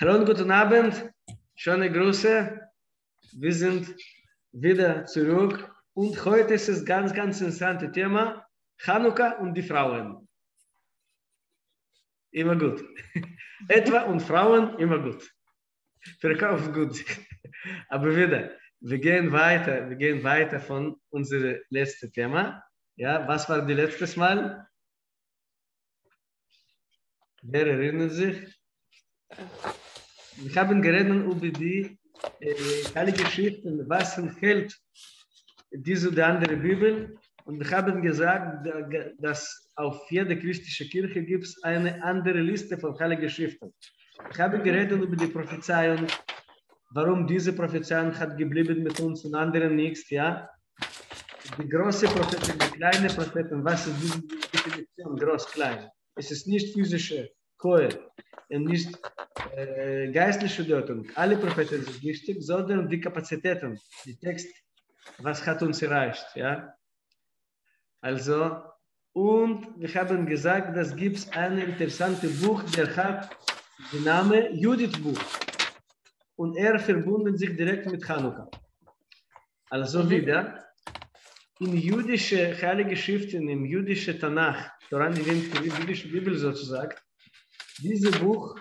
Hallo und guten Abend, schöne Grüße. Wir sind wieder zurück und heute ist es ganz interessantes Thema, Chanukka und die Frauen. Immer gut. Etwa und Frauen immer gut. Verkaufen gut. Aber wieder, wir gehen weiter von unserem letzten Thema. Ja, was war das letzte Mal? Wer erinnert sich? Wir haben geredet über die Heilige Schrift und was enthält diese oder andere Bibel. Und wir haben gesagt, dass auf jeder christlichen Kirche gibt es eine andere Liste von Heiligen Schriften. Ich habe geredet über die Prophezeiung, warum diese Prophezeiung hat geblieben mit uns und anderen nichts, ja. Die große Propheten, die kleine Propheten, was ist diese Definition, groß, klein? Es ist nicht physische Kohe und nicht geistliche Deutung. Alle Propheten sind wichtig, sondern die Kapazitäten, die Text, was hat uns erreicht, ja. Also, und wir haben gesagt, dass gibt es ein interessantes Buch, der hat den Namen Judith Buch. Und er verbunden sich direkt mit Chanukka. Also wieder, in jüdische Heilige Schriften, im jüdischen Tanach, daran die jüdische Bibel sozusagen, dieses Buch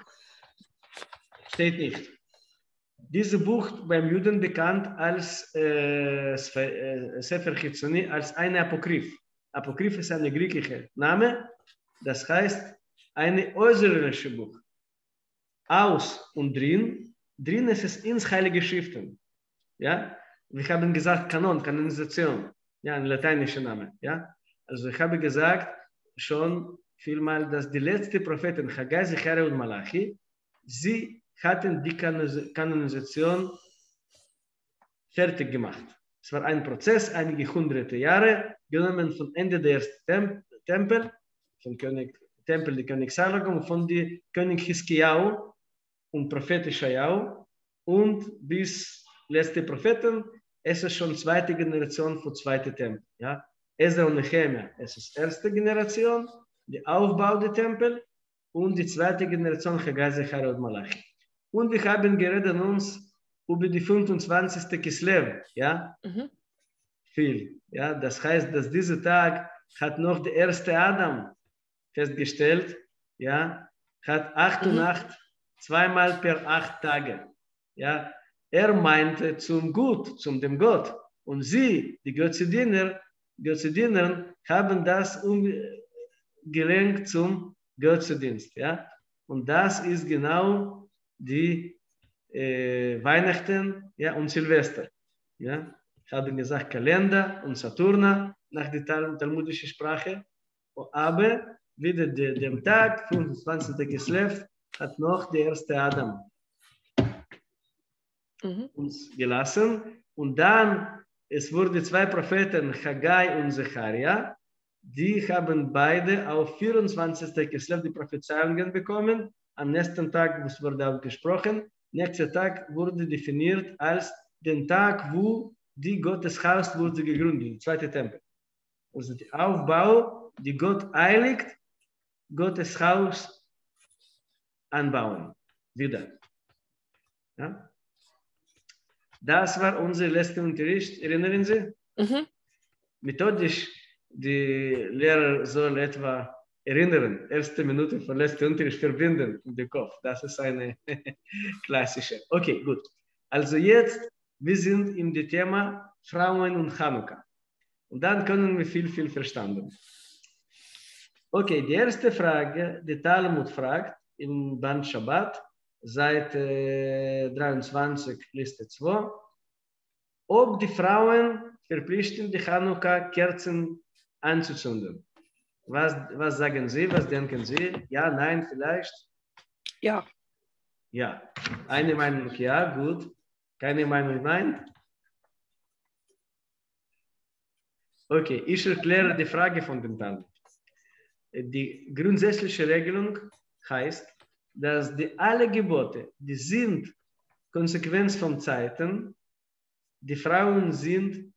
steht nicht. Dieses Buch beim Juden bekannt als Sefer Chitzoni, als eine Apokryph. Apokryph ist ein griechischer Name, das heißt eine äußerliche Buch. Aus und drin ist es ins Heilige Schriften. Ja? Wir haben gesagt Kanonisation, ja, ein lateinischer Name. Ja? Also ich habe gesagt schon vielmal, dass die letzten Propheten, Haggai, Zechariah und Malachi, sie hatten die Kanonisation fertig gemacht. Es war ein Prozess, einige hunderte Jahre, genommen von Ende der ersten Tempel, von Tempel der König Salomon, von die König Hiskiau und Prophet Ischaiah und bis letzte Propheten, es ist schon zweite Generation von zweite Tempel. Ja? Ezra und Nehemia, es ist erste Generation, der Aufbau der Tempel und die zweite Generation Haggai, Zechariah und Malachi. Und wir haben geredet uns über die 25. Kislev, ja? Viel. Ja? Das heißt, dass dieser Tag hat noch der erste Adam festgestellt, ja? Hat 8 und 8, zweimal per 8 Tage. Ja? Er meinte zum Gut, zum dem Gott. Und sie, die Götzediener, haben das umgelenkt zum Götzedienst. Ja? Und das ist genau die Weihnachten, ja, und Silvester. Ja? Ich habe gesagt Kalender und Saturna nach der talmudischen Sprache. Aber wieder dem Tag, 25. Kislev, hat noch der erste Adam uns gelassen. Und dann, es wurden zwei Propheten, Haggai und Zechariah, die haben beide auf 24. Kislev die Prophezeiungen bekommen. Am nächsten Tag, es wurde auch gesprochen, nächster Tag wurde definiert als den Tag, wo die Gotteshaus wurde gegründet, der zweite Tempel. Also der Aufbau, die Gott eiligt, Gottes Haus anbauen. Wieder. Ja? Das war unser letzter Unterricht. Erinnern Sie? Methodisch, die Lehrer soll etwa erinnern, erste Minute von letzten Unterricht verbinden in den Kopf. Das ist eine klassische. Okay, gut. Also jetzt, wir sind im Thema Frauen und Chanukka. Und dann können wir viel verstanden. Okay, die erste Frage, die Talmud fragt im Band Shabbat, Seite 23, Liste 2, ob die Frauen verpflichten, die Chanukka-Kerzen anzuzünden. Was sagen Sie? Was denken Sie? Ja, nein, vielleicht? Ja. Ja. Eine Meinung ja, gut. Keine Meinung nein? Okay, ich erkläre die Frage von dem Talmud. Die grundsätzliche Regelung heißt, dass alle Gebote, die sind Konsequenz von Zeiten, die Frauen sind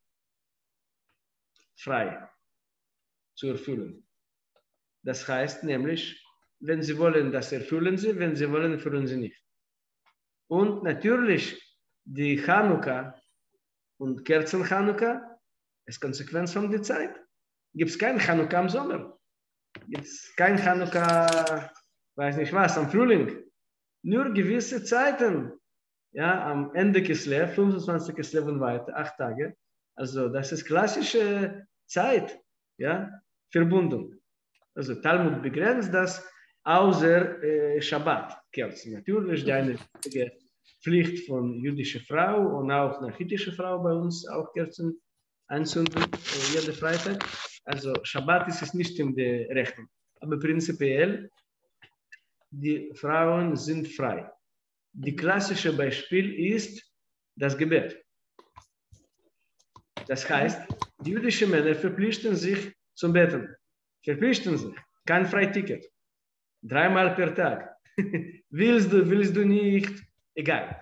frei zu erfüllen. Das heißt nämlich, wenn sie wollen, das erfüllen sie, wenn sie wollen, erfüllen sie nicht. Und natürlich die Chanukka und Kerzen Chanukka ist Konsequenz von der Zeit. Gibt es kein Chanukka im Sommer. Gibt es kein Chanukka, weiß nicht was, am Frühling. Nur gewisse Zeiten. Ja, am Ende Kislev, 25. Kislev und weiter, 8 Tage. Also das ist klassische Zeit, ja, verbunden. Also Talmud begrenzt das, außer Shabbat, Kerzen. Natürlich die eine Pflicht von jüdischer Frau und auch eine chitische Frau bei uns, auch Kerzen anzünden, jeden Freitag. Also Shabbat ist es nicht in der Rechnung. Aber prinzipiell, die Frauen sind frei. Die klassische Beispiel ist das Gebet. Das heißt, die jüdischen Männer verpflichten sich zum Beten. Verpflichten sich. Kein Freiticket. 3-mal per Tag. Willst du nicht? Egal.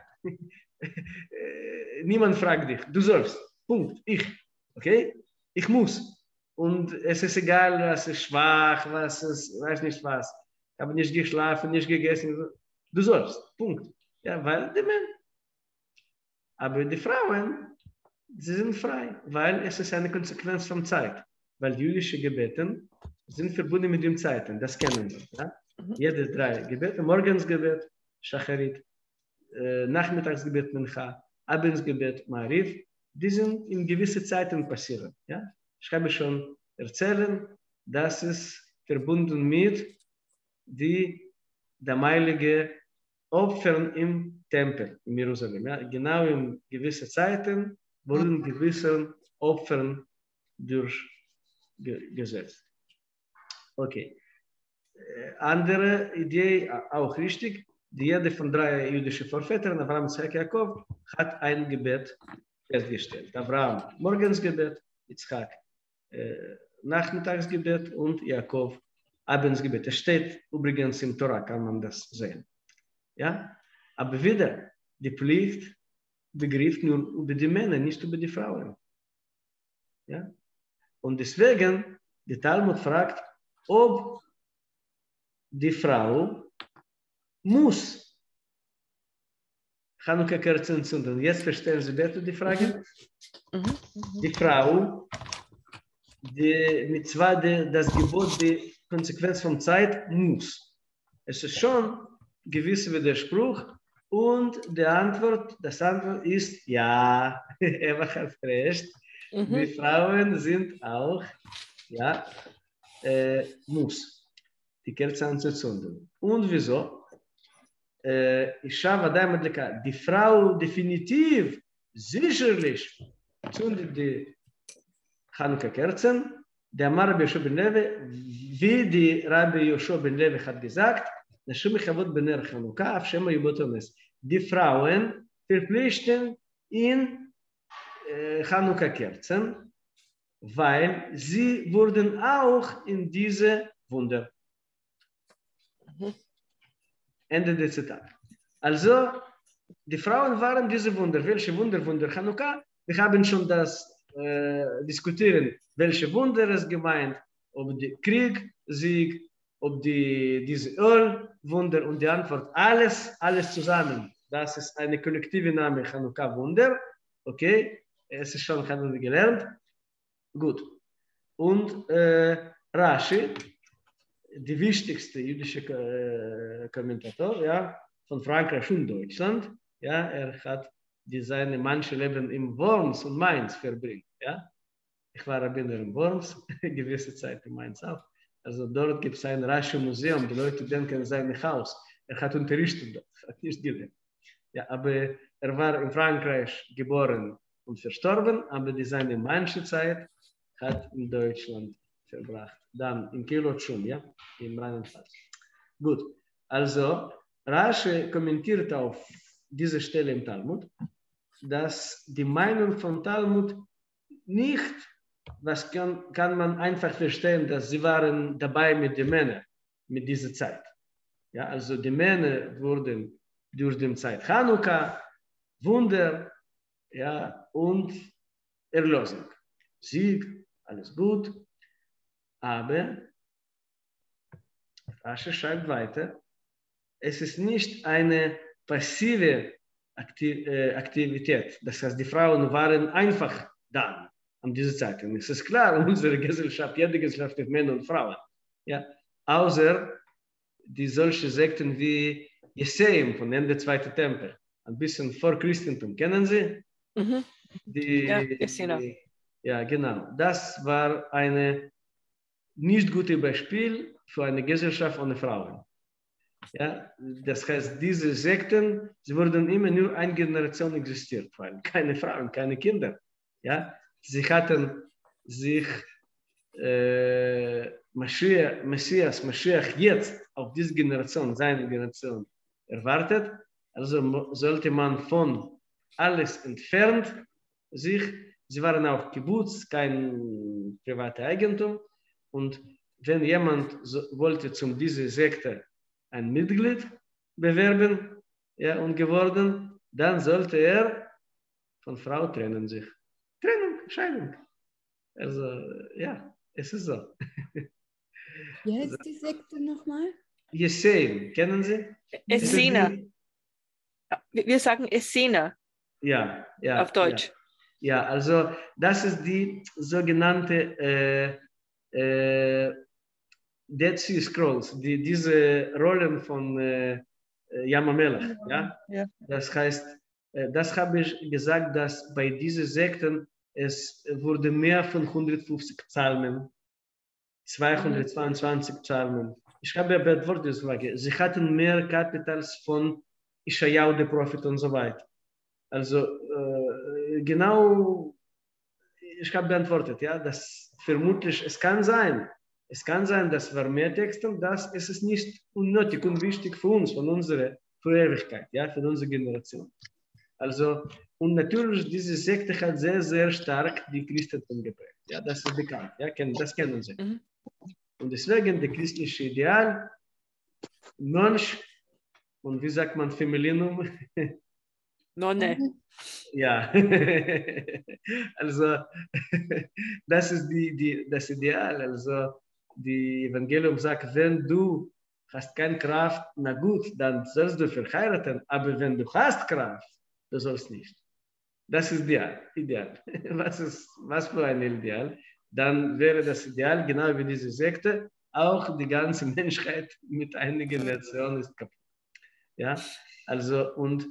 Niemand fragt dich. Du sollst. Punkt. Ich. Okay? Ich muss. Und es ist egal, was ist schwach, was ist, weiß nicht was. Ich habe nicht geschlafen, nicht gegessen. Du sollst. Punkt. Ja, weil die Männer. Aber die Frauen, sie sind frei, weil es ist eine Konsequenz von Zeit. Weil jüdische Gebeten sind verbunden mit den Zeiten. Das kennen wir. Ja? Jede 3 Gebete. Morgensgebet, Shacharit, Nachmittagsgebet, Mincha, Abendsgebet, Ma'ariv. Die sind in gewisse Zeiten passieren. Ja? Ich habe schon erzählt, dass es verbunden mit die damalige Opfern im Tempel in Jerusalem. Ja? Genau in gewissen Zeiten wurden gewisse Opfern durchgesetzt. Okay. Andere Idee, auch richtig, die jede von 3 jüdischen Vorvätern, Abraham, Isaac, Jakob, hat ein Gebet festgestellt. Abraham, Morgensgebet, Yitzchak, Nachmittagsgebet und Jakob, Abendsgebet. Es steht übrigens im Torah, kann man das sehen. Ja? Aber wieder, die Pflicht begriff nur über die Männer, nicht über die Frauen. Ja? Und deswegen, der Talmud fragt, ob die Frau muss Chanukka-Kerzen entzünden. Jetzt verstehen Sie bitte die Frage. Die Frau, die Mitzvah, das Gebot, die Konsequenz von Zeit muss. Es ist schon ein gewisser Widerspruch und das Antwort ist ja, Eva hat recht. Die Frauen sind auch, ja, muss die Kerze anzuzünden. Und wieso? Die Frau definitiv, sicherlich zündet die Chanukka-Kerzen. Der Rabbi Yoshua ben Levi, wie die Rabbi Yoshua ben Levi hat gesagt, die Frauen verpflichten in Chanukka-Kerzen, weil sie wurden auch in diese Wunder. Ende des Zitat. Also, die Frauen waren diese Wunder. Welche Wunder? Wunder Chanukka. Wir haben schon das diskutieren, welche Wunder es gemeint, ob der Krieg, Sieg, ob diese Ölwunder und die Antwort, alles zusammen. Das ist eine kollektive Name, Chanukka-Wunder. Okay, es ist schon, haben wir gelernt. Gut. Und Rashi, die wichtigste jüdische Kommentator, ja, von Frankreich und Deutschland, ja, hat seine manche Leben in Worms und Mainz verbringt, ja. Ich war Rabbiner in Worms, gewisse Zeit in Mainz auch. Also dort gibt es ein Rashi-Museum, die Leute denken, sein Haus. Hat unterrichtet dort, hat nicht gelernt. Ja, aber war in Frankreich geboren und verstorben, aber seine manche Zeit hat in Deutschland verbracht. Dann in Kilot schon, ja, im Rheinland-Pfalz. Gut, also Rashi kommentiert auf diese Stelle im Talmud, dass die Meinung von Talmud nicht, was kann man einfach verstehen, dass sie waren dabei mit den Männern, mit dieser Zeit. Ja, also die Männer wurden durch die Zeit Chanukka, Wunder, ja, und Erlösung. Sieg, alles gut. Aber Rashi schreibt weiter, es ist nicht eine passive Aktivität. Das heißt, die Frauen waren einfach da an dieser Zeit. Und es ist klar, unsere Gesellschaft, jede Gesellschaft ist Männer und Frauen. Ja? Außer die solche Sekten wie Jeseim von Ende Zweiten Tempel. Ein bisschen vor Christentum. Kennen Sie? Mhm. Ja, ja, genau. Das war ein nicht gutes Beispiel für eine Gesellschaft ohne Frauen. Ja, das heißt, diese Sekten, sie wurden immer nur eine Generation existiert, weil keine Frauen, keine Kinder. Ja, sie hatten sich Mashiach jetzt auf diese Generation, seine Generation erwartet. Also sollte man von alles entfernt sich. Sie waren auch Kibbutz, kein privates Eigentum. Und wenn jemand wollte zum diese Sekte ein Mitglied bewerben, ja, und geworden, dann sollte er von Frau trennen sich. Trennung, Scheidung. Also, ja, es ist so. Wie heißt die Sekte nochmal? Jeseim, kennen Sie? Essener. Wir sagen Essener. Ja, ja. Auf Deutsch. Ja, also das ist die sogenannte Dead Sea Scrolls, diese Rollen von Yam HaMelech. Ja? Ja. Das heißt, das habe ich gesagt, dass bei diesen Sekten es wurde mehr von 150 Psalmen, 222 Psalmen. Ich habe beantwortet diese Frage. Sie hatten mehr Kapitals von Isaiah, der Prophet und so weiter. Also genau, ich habe beantwortet, ja, dass vermutlich, es kann sein, dass wir mehr Texte, das ist es nicht unnötig und wichtig für uns, für Ewigkeit, ja, für unsere Generation. Also, und natürlich, diese Sekte hat sehr, sehr stark die Christentum geprägt. Ja, das ist bekannt, ja, das kennen Sie. Mhm. Und deswegen das christliche Ideal, Mönch und wie sagt man Femininum? Nonne. Ja, also das ist das Ideal. Also die Evangelium sagt, wenn du hast keine Kraft, na gut, dann sollst du verheiraten, aber wenn du hast Kraft, du sollst nicht. Das ist Ideal. Was für ein Ideal? Dann wäre das Ideal, genau wie diese Sekte, auch die ganze Menschheit mit einer Generation ist kaputt. Ja, also und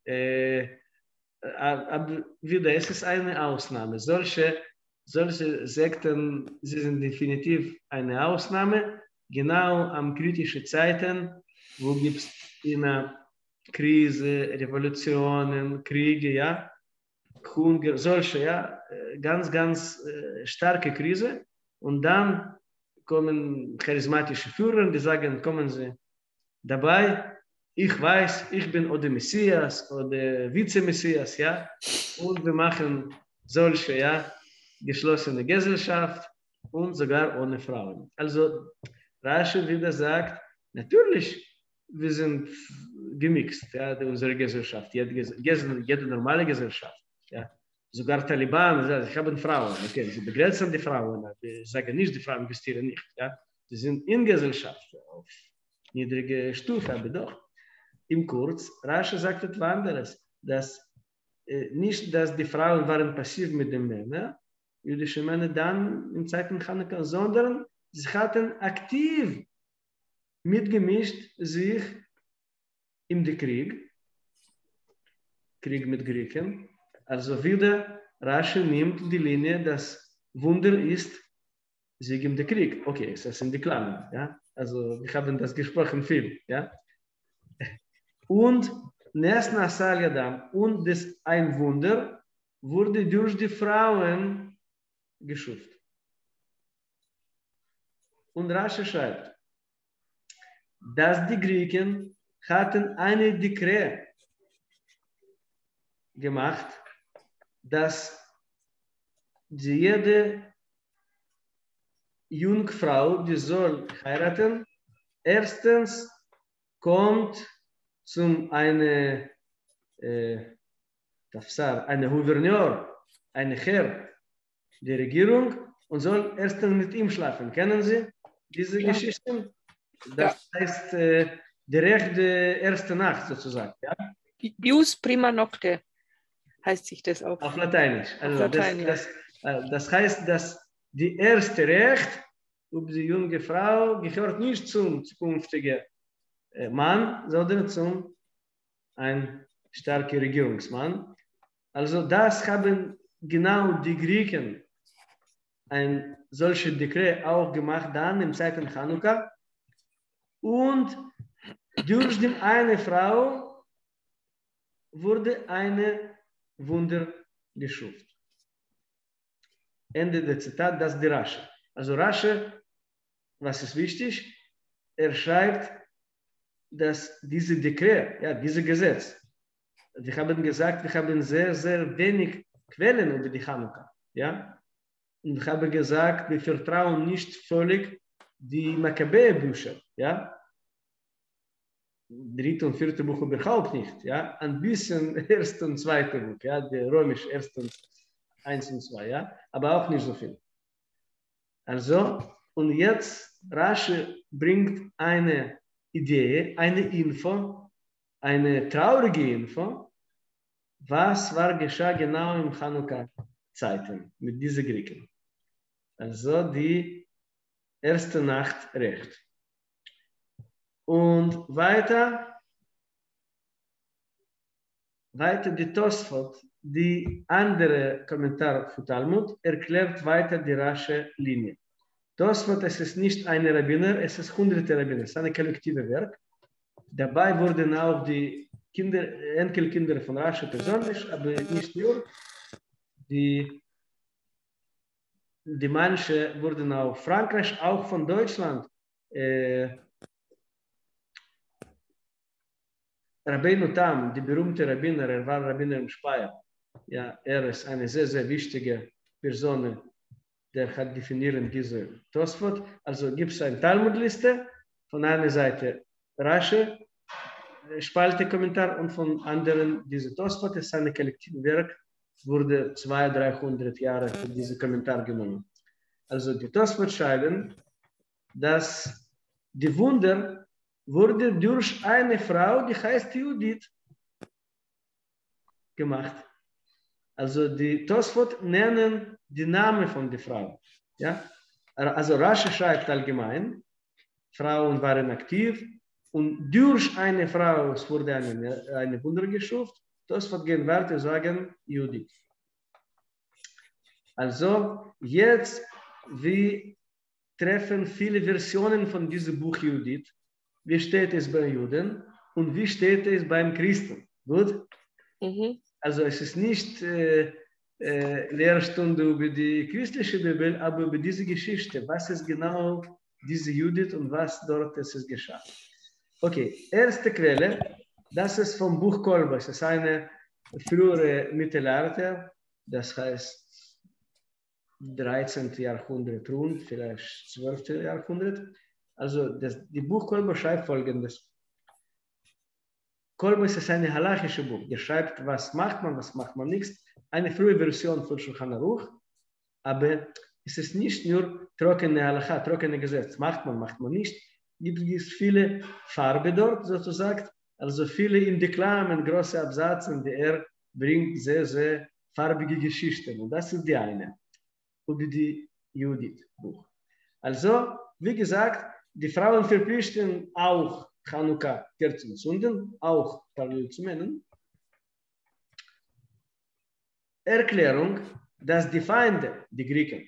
aber wieder, es ist eine Ausnahme. Solche Sekten, sie sind definitiv eine Ausnahme. Genau am kritischen Zeiten, wo gibt es immer Krise, Revolutionen, Kriege, ja, Hunger, solche, ja, ganz, ganz starke Krise. Und dann kommen charismatische Führer, die sagen, kommen Sie dabei, ich weiß, ich bin oder Messias oder Vize-Messias, ja, und wir machen solche, ja, geschlossene Gesellschaft und sogar ohne Frauen. Also Rashi wieder sagt, natürlich, wir sind gemixt, ja, unsere Gesellschaft, jede normale Gesellschaft, ja. Sogar Taliban, sie haben Frauen, okay, sie begrenzen die Frauen, sie sagen nicht, die Frauen investieren nicht, ja. Sie sind in Gesellschaft auf niedrige Stufe, aber doch. Im Kurz, Rashi sagt etwas anderes, dass nicht, dass die Frauen waren passiv mit den Männern, jüdische Männer dann in Zeiten Chanukka, sondern sie hatten aktiv mitgemischt sich in den Krieg mit Griechen. Also wieder, Rashi nimmt die Linie, das Wunder ist Sieg im Krieg. Okay, das sind die Klammern, ja. Also wir haben das gesprochen viel, ja. Und Nes Nasal Yadam und das ein Wunder wurde durch die Frauen geschufft. Und Rashi schreibt, dass die Griechen hatten eine Dekret gemacht, dass jede Jungfrau, die soll heiraten, erstens kommt zum eine Gouverneur, eine Herr der Regierung und soll erstens mit ihm schlafen. Kennen Sie diese Geschichten? Das heißt, direkt die erste Nacht sozusagen. Ja? Ius prima nocte heißt sich das auf. Auf Lateinisch. Also Latein, das heißt, dass die erste Recht über die junge Frau gehört nicht zum zukünftigen Mann, sondern zum ein starker Regierungsmann. Also das haben genau die Griechen ein solches Dekret auch gemacht dann im Zeiten Chanukka. Und durch die eine Frau wurde eine Wunder geschaffen. Ende der Zitat, das ist die Rasche. Also Rasche, was ist wichtig? Er schreibt, dass diese Dekret, ja, dieses Gesetz, wir haben gesagt, wir haben sehr, sehr wenig Quellen über die Chanukka. Ja? Und ich habe gesagt, wir vertrauen nicht völlig die Makkabäer-Bücher. Ja? Dritte und vierte Buch überhaupt nicht. Ja? Ein bisschen erste und zweite Buch, ja? Der römisch erste und 1 und 2, ja? Aber auch nicht so viel. Also, und jetzt Rashi bringt eine Idee, eine Info, eine traurige Info, was geschah genau im Chanukka-Zeiten mit diesen Griechen. Also die erste Nacht recht. Und weiter die Tosfot, die andere Kommentar für Talmud, erklärt weiter die rasche Linie. Tosfot, es ist nicht eine Rabbiner, es ist hunderte Rabbiner, es ist ein kollektives Werk. Dabei wurden auch die Enkelkinder von Rashi persönlich, aber nicht nur. Die manche wurden auch Frankreich, auch von Deutschland. Rabbeinu Tam, die berühmte Rabbiner, er war Rabbiner in Speyer. Ja, er ist eine sehr, sehr wichtige Person, der hat definiert diese Tosfot. Also gibt es eine Talmudliste, von einer Seite Rashi, Spalte Kommentar und von anderen diese Tosfot. Es ist ein kollektives Werk, wurde 200-300 Jahre für diesen Kommentar genommen. Also die Tosfot schreiben, dass die Wunder wurde durch eine Frau, die heißt Judith, gemacht. Also die Tosfot nennen die Namen von der Frau. Ja? Also Rashi schreibt allgemein, Frauen waren aktiv und durch eine Frau wurde eine Wunder geschaffen. Tosfot gehen weiter und sagen Judith. Also jetzt, wir treffen viele Versionen von diesem Buch Judith. Wie steht es bei Juden und wie steht es beim Christen? Gut? Mhm. Also es ist nicht Lehrstunde über die christliche Bibel, aber über diese Geschichte. Was ist genau diese Judith und was dort ist geschah? Okay, erste Quelle, das ist vom Buch Kolbe. Es ist eine frühere Mittelalter, das heißt 13. Jahrhundert rund, vielleicht 12. Jahrhundert. Also die Buch Kolbe schreibt Folgendes. Kolbe ist ein halachisches Buch. Er schreibt, was macht man nicht. Eine frühe Version von Shulchan Aruch. Aber es ist nicht nur trockene Halacha, trockene Gesetz. Macht man nicht. Gibt es viele Farbe dort, sozusagen. Also viele in Deklamen, große Absätze, die er bringt sehr, sehr farbige Geschichten. Und das ist die eine. Über die Judith-Buch. Also, wie gesagt, die Frauen verpflichten auch Chanukka Kerzen zünden, auch parallel zu Männern. Erklärung, dass die Feinde, die Griechen,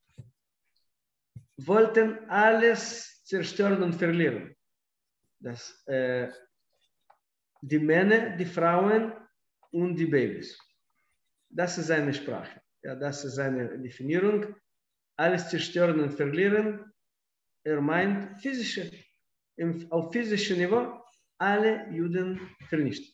wollten alles zerstören und verlieren. Das, die Männer, die Frauen und die Babys. Das ist seine Sprache. Ja, das ist seine Definierung. Alles zerstören und verlieren. Er meint auf physischem Niveau alle Juden vernichten.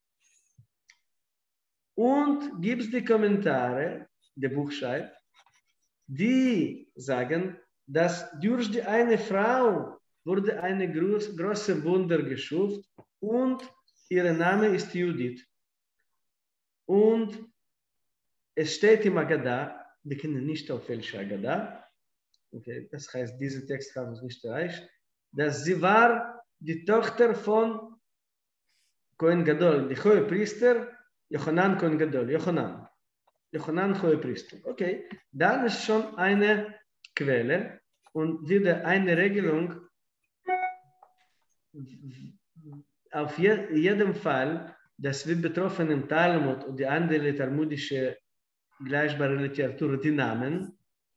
Und gibt es die Kommentare, der Buch schreibt, die sagen, dass durch die eine Frau wurde eine große Wunder geschaffen und ihr Name ist Judith. Und es steht im Agada, wir kennen nicht auf welche Agada, okay, das heißt, dieser Text hat uns nicht erreicht, dass sie war die Tochter von Kohen Gadol, die Hohepriester, Jochanan Kohen Gadol, Jochanan Hohepriester. Okay, dann ist schon eine Quelle und wieder eine Regelung. Auf jeden Fall, dass wir betroffen im Talmud und die andere talmudische gleichbare Literatur, die Namen,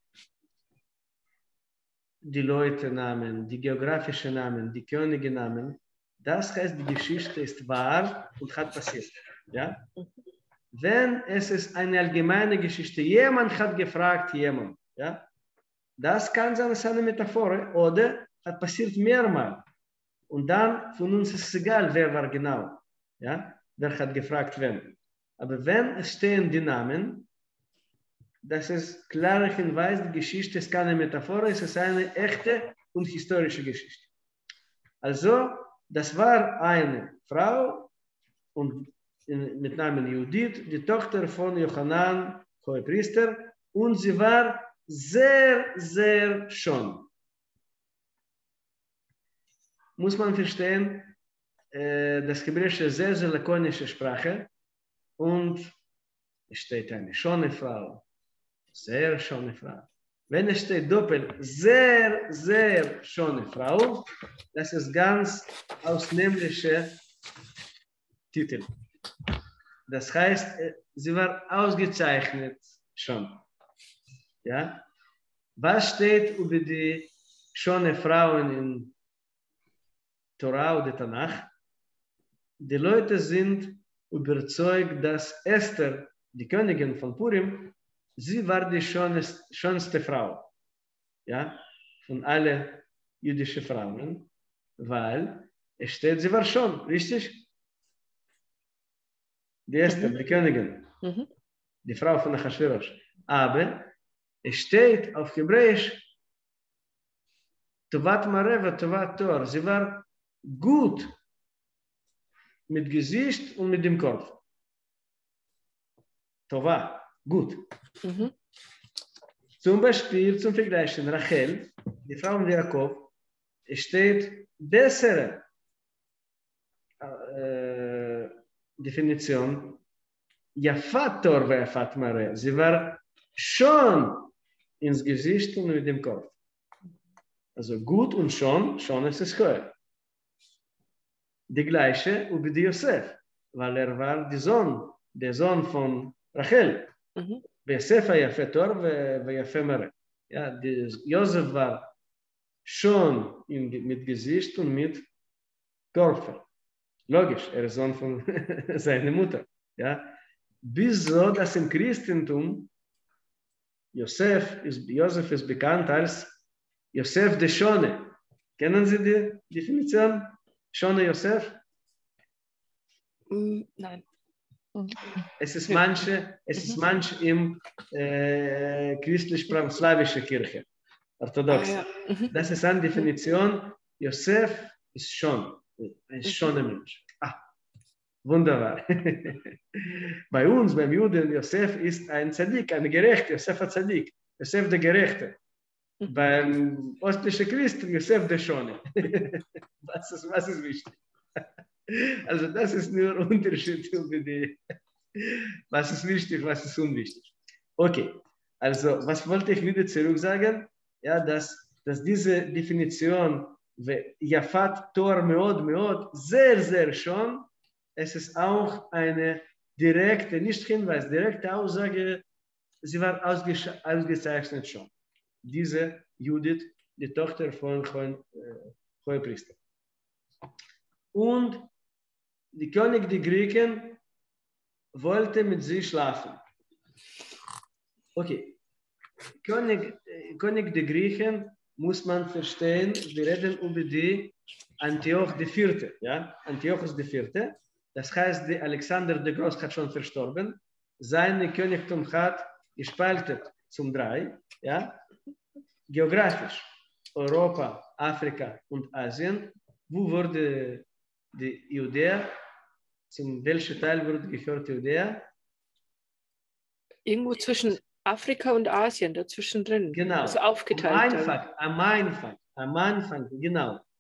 die Leute-Namen, die geografischen Namen, die Könige-Namen, das heißt, die Geschichte ist wahr und hat passiert. Ja? Wenn es ist eine allgemeine Geschichte, jemand hat gefragt, jemand, ja? Das kann sein, es ist eine Metaphor oder hat passiert mehrmals. Und dann von uns ist es egal, wer war genau. Ja? Wer hat gefragt, wen. Aber wenn es stehen die Namen, das ist klarer Hinweis, die Geschichte ist keine Metaphor, es ist eine echte und historische Geschichte. Also, das war eine Frau und mit Namen Judith, die Tochter von Jochanan, Hohepriester, und sie war sehr, sehr schön. Muss man verstehen, das Hebräische ist sehr, sehr lakonische Sprache und es steht eine schöne Frau, sehr schöne Frau. Wenn es steht doppelt, sehr, sehr schöne Frau, das ist ganz ausnehmlicher Titel. Das heißt, sie war ausgezeichnet schon. Ja? Was steht über die schöne Frauen in Torah oder Tanach? Die Leute sind überzeugt, dass Esther, die Königin von Purim, sie war die schönste Frau, ja, von allen jüdischen Frauen, weil es steht, sie war schön, richtig? Die Esther, die Königin, die Frau von Achashverosh. Aber es steht auf Hebräisch, Tovat Mareva, Tovat Tor, sie war gut mit Gesicht und mit dem Kopf. Tova, gut. Zum Beispiel, zum Vergleichen, Rachel, die Frau von Jakob, steht bessere Definition, Yafat Tor ve Yafat Mare. Sie war schon ins Gesicht und mit dem Kopf. Also gut und schon ist es höher. Die gleiche über die Josef, weil war der Sohn von Rachel. Yosef היה יפה תואר ויפה מראה. Ja, Josef war schon mit Gesicht und mit Körper. Logisch, ist Sohn von seiner Mutter. Ja. Bis so, dass im Christentum Josef ist bekannt als Josef der Schone. Kennen Sie die Definition? Schone Josef? Nein. Es ist manche im christlich-slawischen Kirche, orthodox. Das ist eine Definition. Josef ist schon ein schöner Mensch. Wunderbar. Bei uns, beim Juden, Josef ist ein Zadik, ein Gerechter, Josef ein Zadik, Josef der Gerechte. Beim östlichen Christen, Josef der Schone. Was ist wichtig? Also das ist nur ein Unterschied über die, was ist wichtig, was ist unwichtig. Okay, also was wollte ich wieder zurück sagen? Ja, dass diese Definition, Yafat Tor Meod Meod, sehr, sehr schön, es ist auch eine direkte, nicht Hinweis, direkte Aussage, sie war ausgezeichnet schon. Diese Judith, die Tochter von Hohepriester. Und die König der Griechen wollte mit sie schlafen. Okay, König der Griechen muss man verstehen, wir reden über die Antioch IV. Ja? Antiochus IV. Das heißt, der Alexander der Groß hat schon verstorben. Sein Königtum hat gespaltet zum 3. Ja? Geografisch Europa, Afrika und Asien. Wo wurde die Judäa? Zum welchen Teil wurde gehört Judäa? Irgendwo zwischen Afrika und Asien, dazwischen drin. Genau. Also aufgeteilt. Am Anfang, genau.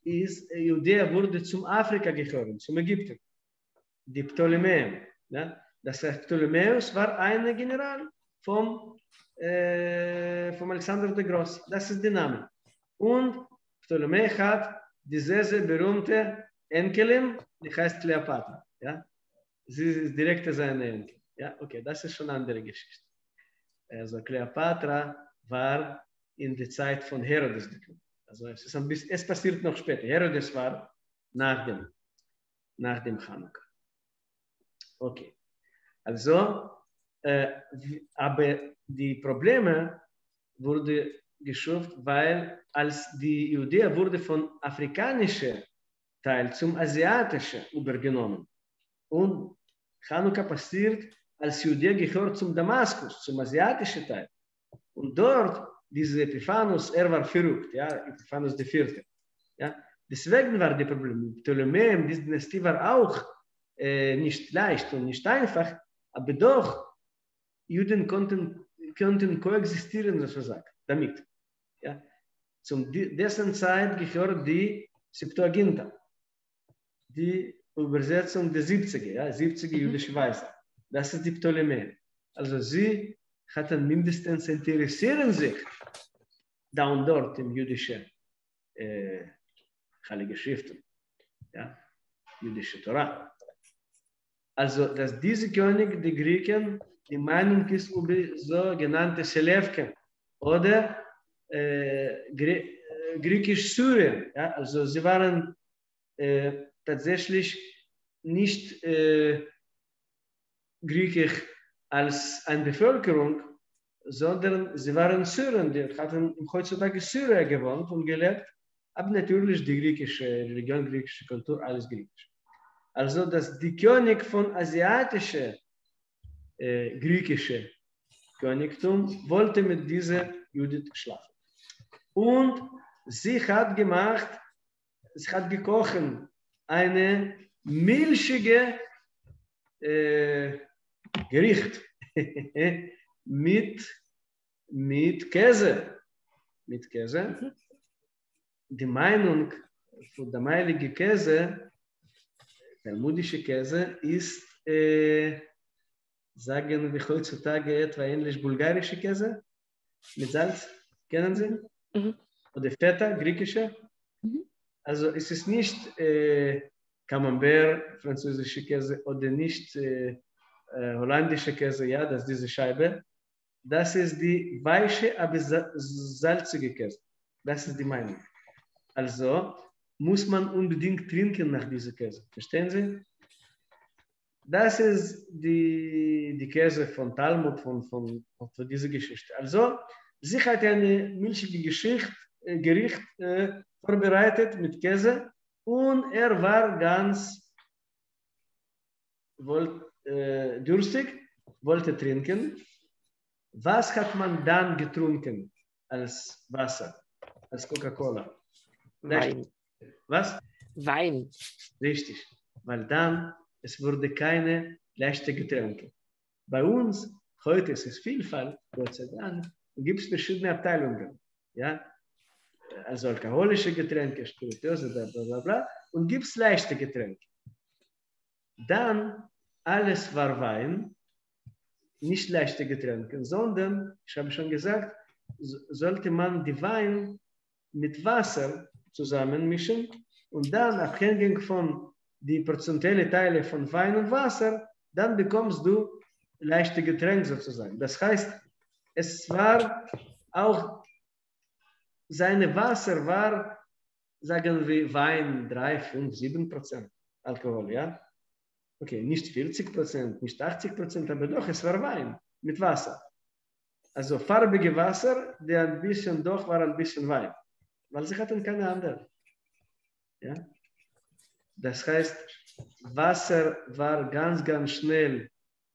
ist, Judäa wurde zum Afrika gehören, zum Ägypten. Die Ptolemäen. Ja? Das heißt, Ptolemäus war ein General vom Alexander der Große. Das ist der Name. Und Ptolemä hat diese sehr berühmte Enkelin, die heißt Kleopatra. Ja? Sie ist direkt seine Enkel. Ja? Okay, das ist schon eine andere Geschichte. Also Kleopatra war in der Zeit von Herodes. Also es passiert noch später. Herodes war nach dem Chanukka. Okay. Also, aber die Probleme wurden geschafft, weil als die Judäa wurde von afrikanischen Teil zum asiatischen übergenommen. Und Chanukka passiert, als Judäa gehört zum Damaskus, zum asiatischen Teil. Und dort, dieser Epiphanes, er war verrückt, ja, Epiphanes IV. Ja. Deswegen war das Problem. Ptolemäen, diese Dynastie war auch nicht leicht und nicht einfach, aber doch, Juden konnten koexistieren, sozusagen, damit. Ja. Zu dessen Zeit gehört die Septuaginta, die Übersetzung der 70er, ja, 70er jüdische Weise. Das ist die Ptolemäen. Also sie hatten mindestens interessieren sich da und dort im jüdischen Heilige Schriften, ja, jüdische Torah. Also, dass diese König, die Griechen, die Meinung ist über sogenannte Selewken oder griechisch-Syrien. Ja? Also, sie waren tatsächlich nicht griechisch als eine Bevölkerung, sondern sie waren Syrer, die hatten heutzutage Syrer gewohnt und gelebt, aber natürlich die griechische Religion, griechische Kultur, alles griechisch. Also, dass die König von asiatische, griechische Königtum wollte mit dieser Judith schlafen. Und sie hat gekocht eine milchige Gericht mit Käse. Mit Käse. Die Meinung von der heiligen Käse, talmudische Käse, ist, sagen wir heutzutage etwa ähnlich bulgarische Käse mit Salz. Kennen Sie? Mhm. Oder Feta, griechische. Also es ist nicht Camembert, französische Käse, oder nicht holländische Käse, ja, das ist diese Scheibe. Das ist die weiche, aber salzige Käse. Das ist die Meinung. Also muss man unbedingt trinken nach dieser Käse. Verstehen Sie? Das ist die Käse von Talmud, von dieser Geschichte. Also, sie hat eine milchige Gericht vorbereitet mit Käse und er war ganz durstig, wollte trinken. Was hat man dann getrunken als Wasser, als Coca-Cola? Wein. Was? Wein. Richtig, weil dann es wurde keine leichte Getränke. Bei uns heute ist es Vielfalt, Gott sei Dank, und gibt es verschiedene Abteilungen, ja, also alkoholische Getränke, Spirituose, bla bla bla, und gibt es leichte Getränke. Dann alles war Wein, nicht leichte Getränke, sondern, ich habe schon gesagt, sollte man die Wein mit Wasser zusammenmischen und dann abhängig von die prozentuelle Teile von Wein und Wasser, dann bekommst du leichte Getränke sozusagen. Das heißt, es war auch, seine Wasser war, sagen wir, Wein 3, 5, 7% Alkohol, ja? Okay, nicht 40%, nicht 80%, aber doch, es war Wein mit Wasser. Also farbige Wasser, der ein bisschen, doch war ein bisschen Wein. Weil sie hatten keine andere. Ja? Das heißt, Wasser war ganz, ganz schnell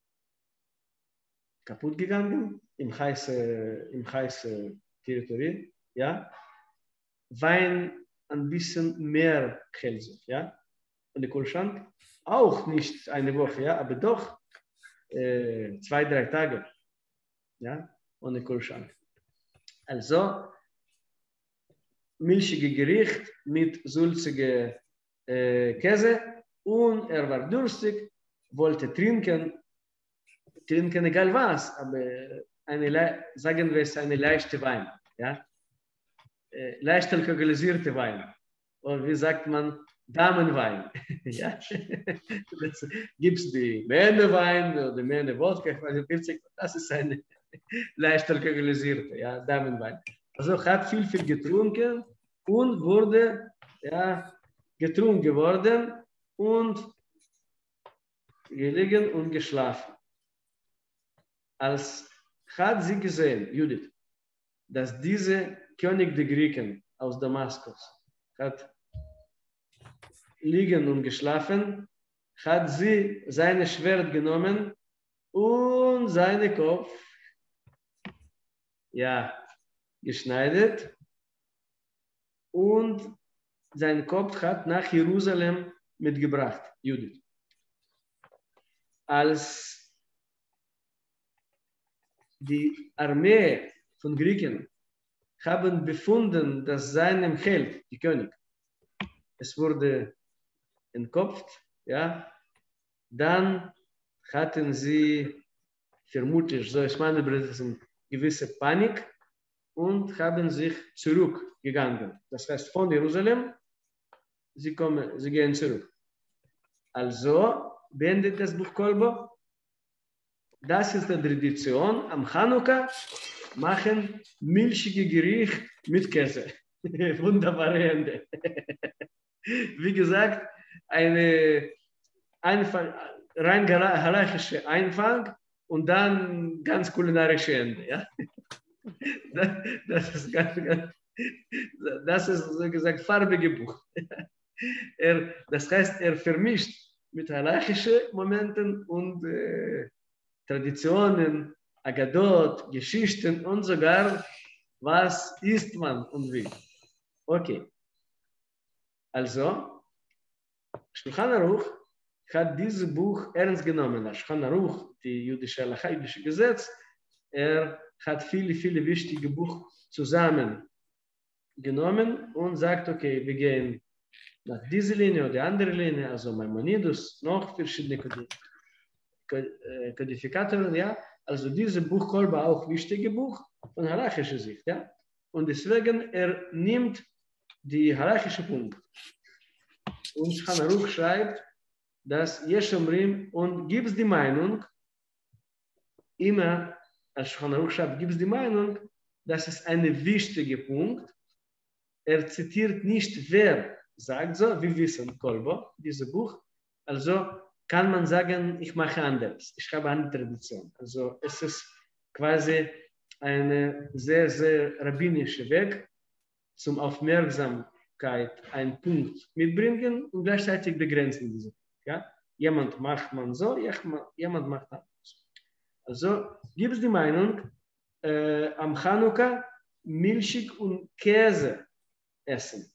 kaputt gegangen im heißen Territorium. Ja? Wein ein bisschen mehr hält sich. Ja? Und der Kühlschrank auch nicht eine Woche, ja? Aber doch 2, 3 Tage. Ja? Ohne Kühlschrank. Also, milchige Gericht mit sulzige Käse und war durstig, wollte trinken egal was, aber sagen wir es eine leichte Wein, ja, leicht alkoholisierte Wein. Und wie sagt man, Damenwein. Ja? Das gibt's die Männerwein oder Männerwodka, das ist eine leicht alkoholisierte, ja, Damenwein. Also hat viel getrunken und wurde getrunken geworden und gelegen und geschlafen. Als hat sie gesehen, Judith, dass dieser König der Griechen aus Damaskus hat liegen und geschlafen, hat sie sein Schwert genommen und seinen Kopf geschneidet und sein Kopf hat nach Jerusalem mitgebracht, Judith. Als die Armee von Griechen haben befunden, dass seinem Held, die König, es wurde entkopft, ja, dann hatten sie vermutlich, so ist meine Brüder, gewisse Panik und haben sich zurückgegangen. Das heißt, von Jerusalem, sie gehen zurück. Also beendet das Buch Kolbo. Das ist die Tradition. Am Chanukka machen milchige Gericht mit Käse. Wunderbare Ende. Wie gesagt, eine rein halachische Anfang und dann ganz kulinarische Ende. Ja? Das ist so gesagt farbige Buch. Das heißt, vermischt mit halachischen Momenten und Traditionen, Agadot, Geschichten und sogar, was isst man und wie. Okay. Also, Shulchan Aruch hat dieses Buch ernst genommen. Shulchan Aruch, die jüdische Halacha, jüdische Gesetz, hat viele wichtige Bücher zusammen genommen und sagt, okay, wir gehen nach dieser Linie oder andere Linie, also Maimonides, noch verschiedene Kodifikatoren, ja. Also dieses Buch Kolba auch wichtige Buch von halachischer Sicht, ja. Und deswegen nimmt die halachische Punkt. Und Shulchan Aruch schreibt, dass Yeshomrim und gibt es die Meinung, immer als Shulchan Aruch schreibt, gibt es die Meinung, das ist ein wichtiger Punkt. Zitiert nicht, wer sagt so, wir wissen Kolbo, dieses Buch. Also kann man sagen, ich mache anders. Ich habe eine Tradition. Also es ist quasi eine sehr rabbinische Weg zum Aufmerksamkeit einen Punkt mitbringen und gleichzeitig begrenzen diese. Ja? Jemand macht man so, jemand macht anders. Also gibt es die Meinung, am Chanukka Milchig und Käse essen.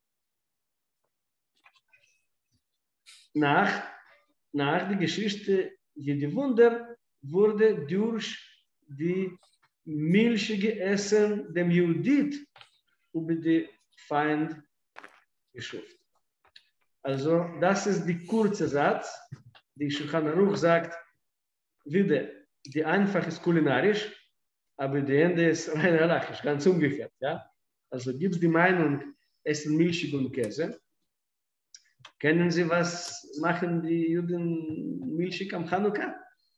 Nach der Geschichte Jede Wunder wurde durch die milchige Essen dem Judith über die Feind geschuft. Also das ist die kurze Satz, die Shulchan Aruch sagt, wieder, die einfach ist kulinarisch, aber die Ende ist rein halachisch, ganz umgekehrt. Ja? Also gibt es die Meinung, essen Milchig und Käse. Kennen Sie, was machen die Juden milchig am Chanukka?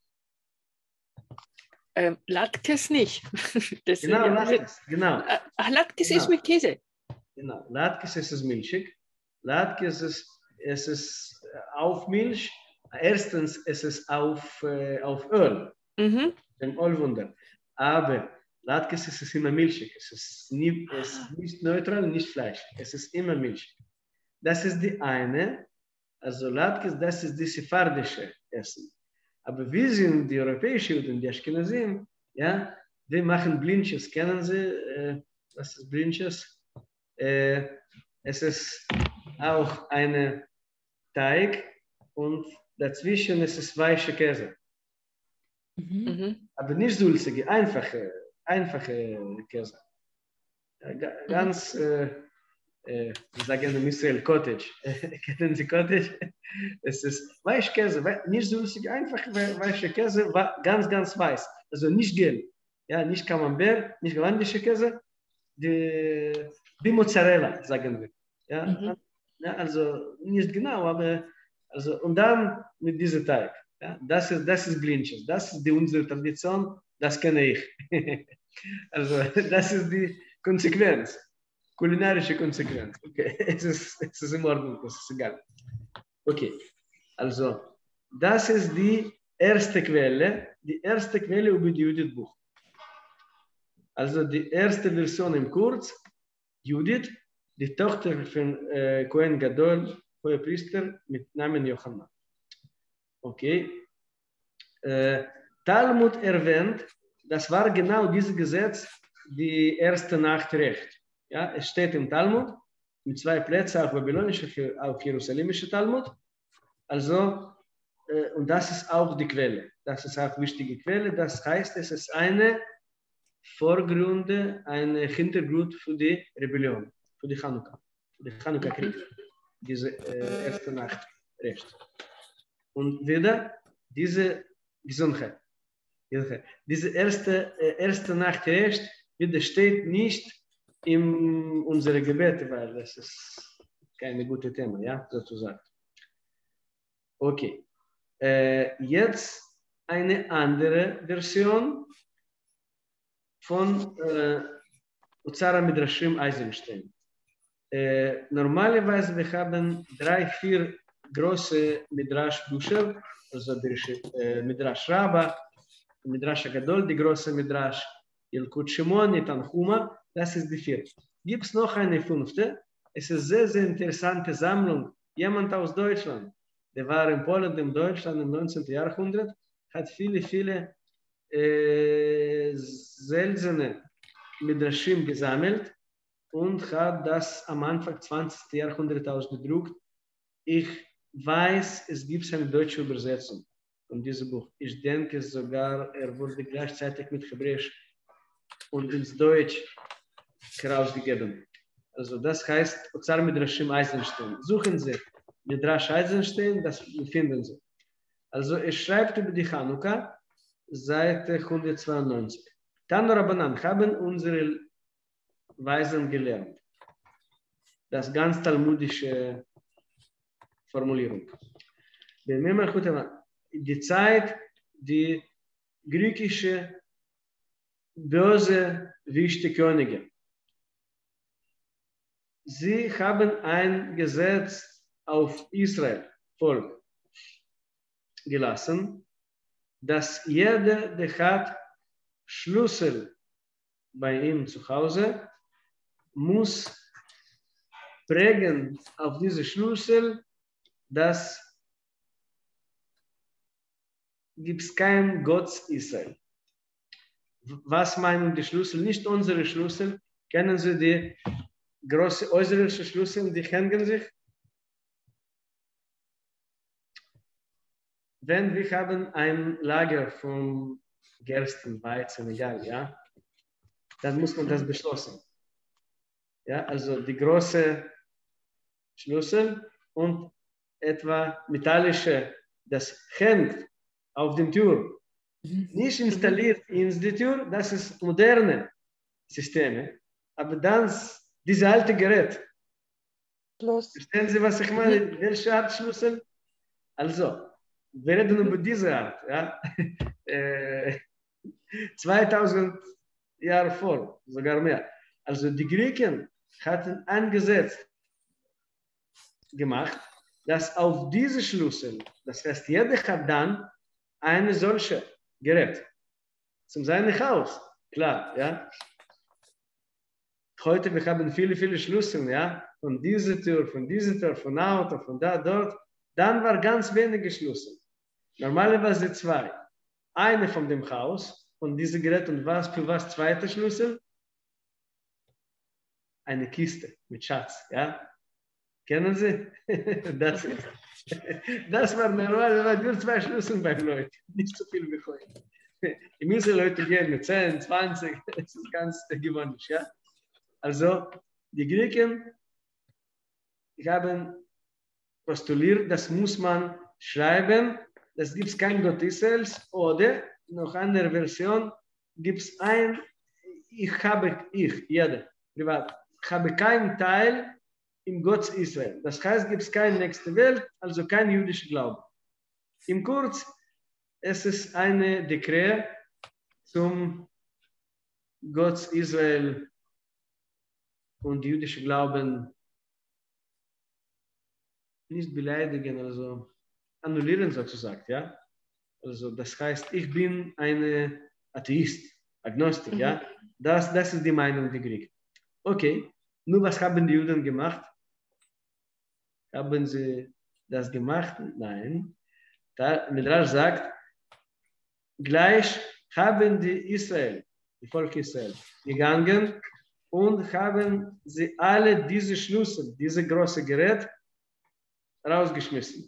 Latkes nicht. Das Genau, Latkes, genau. Latkes ist mit Käse. Genau, Latkes ist es milchig. Latkes ist auf Milch. Erstens ist es auf Öl, dem Ölwunder. Aber Latkes ist es immer milchig. Es ist nicht neutral, nicht Fleisch. Es ist immer milchig. Das ist die eine. Also Latkes, das ist die sephardische Essen. Aber wir sind die europäischen Juden, die Ashkenazim, ja, wir machen Blinches. Kennen Sie, was ist Blinches? Es ist auch ein Teig und dazwischen ist es weiche Käse. Aber nicht sulzige, einfache Käse. Ganz wir sagen in Israel Cottage. Kennen Sie Cottage? Es ist Weichkäse, nicht süßig, einfach weicher Käse, ganz, ganz weiß. Also nicht gelb. Ja, nicht Camembert, nicht holländischer Käse, die Mozzarella, sagen wir. Ja, ja, also nicht genau, aber also und dann mit diesem Teig. Ja, das ist Blintjes, das ist unsere Tradition, das kenne ich. Also das ist die Konsequenz, kulinarische Konsequenz. Okay, es ist in Ordnung, das ist egal. Okay, also das ist die erste Quelle über die Judith Buch. Also die erste Version im Kurz, Judith, die Tochter von Kohen Gadol, Hohepriester mit Namen Johanna. Okay. Talmud erwähnt, das war genau dieses Gesetz, die erste Nacht Recht. Ja, es steht im Talmud, mit 2 Plätzen, auch babylonische, auch jerusalemische Talmud. Also, und das ist auch die Quelle. Das ist auch wichtige Quelle. Das heißt, es ist eine Vorgründe, ein Hintergrund für die Rebellion, für die Chanukka-Krieg, diese erste Nacht Recht. Und wieder diese Gesundheit. Diese erste Nacht Recht widersteht nicht in unsere Gebete, weil das ist keine gute Thema, ja, sozusagen. Okay. Jetzt eine andere Version von Uzara Midrashim Eisenstein. Normalerweise wir haben 3, 4 große Midrash-Bücher, also Midrash Rabbah, Midrash Agadol, die große Midrash Yilkut Shimon, Tanchuma, das ist die 4. Gibt es noch eine 5. Es ist eine sehr, sehr interessante Sammlung. Jemand aus Deutschland, der war in Polen, in Deutschland im 19. Jahrhundert, hat viele seltene Midrashim gesammelt und hat das am Anfang 20. Jahrhundert ausgedruckt. Ich weiß, es gibt eine deutsche Übersetzung von diesem Buch. Ich denke sogar, er wurde gleichzeitig mit Hebräisch und ins Deutsch herausgegeben. Also das heißt Ozar Midrashim Eisenstein. Suchen Sie Midrash Eisenstein, das finden Sie. Also er schreibt über die Chanukka, Seite 192. Tanu Rabbanan haben unsere Weisen gelernt. Das ganz talmudische Formulierung. Die Zeit, die griechische böse Wüste Könige. Sie haben ein Gesetz auf Israel Volk gelassen, dass jeder, der hat Schlüssel bei ihm zu Hause, muss prägen auf diese Schlüssel, dass gibt es kein Gott Israel. Was meinen die Schlüssel? Nicht unsere Schlüssel. Kennen Sie die große äußere Schlüssel, die hängen sich? Wenn wir haben ein Lager von Gersten, Weizen, egal, ja, dann muss man das beschlossen. Ja, also die große Schlüssel und etwa metallische, das hängt auf dem Tür. Nicht installiert in die Tür, das ist moderne Systeme, aber dann diese alte Gerät. Verstehen Sie, was ich meine? Welche Art Schlüssel? Also, wir reden über diese Art. Ja? 2000 Jahre vor, sogar mehr. Also die Griechen hatten ein Gesetz gemacht, dass auf diese Schlüssel, das heißt, jeder hat dann eine solche Gerät zum seinem Haus. Klar, ja. Heute wir haben viele Schlüssel, ja, von dieser Tür, von Auto, von da, dort. Dann war ganz wenige Schlüssel. Normalerweise 2. Eine von dem Haus, von diesem Gerät und für was zweite Schlüssel? Eine Kiste mit Schatz, ja. Kennen Sie? Das war normalerweise nur 2 Schlüssel beim Leuten, nicht so viel wie heute. Die müssen Leute gehen mit 10, 20, das ist ganz gewöhnlich, ja. Also, die Griechen postuliert, das muss man schreiben, das gibt es kein Gott Israels, oder noch eine Version gibt es jeder, privat, habe keinen Teil im Gott Israel. Das heißt, gibt es keine nächste Welt, also kein jüdischer Glaube. Im Kurz, es ist eine Dekret zum Gott Israel und jüdische Glauben nicht beleidigen, also annullieren sozusagen, ja. Also das heißt, ich bin ein Atheist, Agnostik, ja. Das ist die Meinung der Griechen. Okay, nur was haben die Juden gemacht? Haben sie das gemacht? Nein. Midrash sagt, gleich haben die Volk Israel, gegangen und haben sie alle diese Schlüssel, diese große Gerät rausgeschmissen.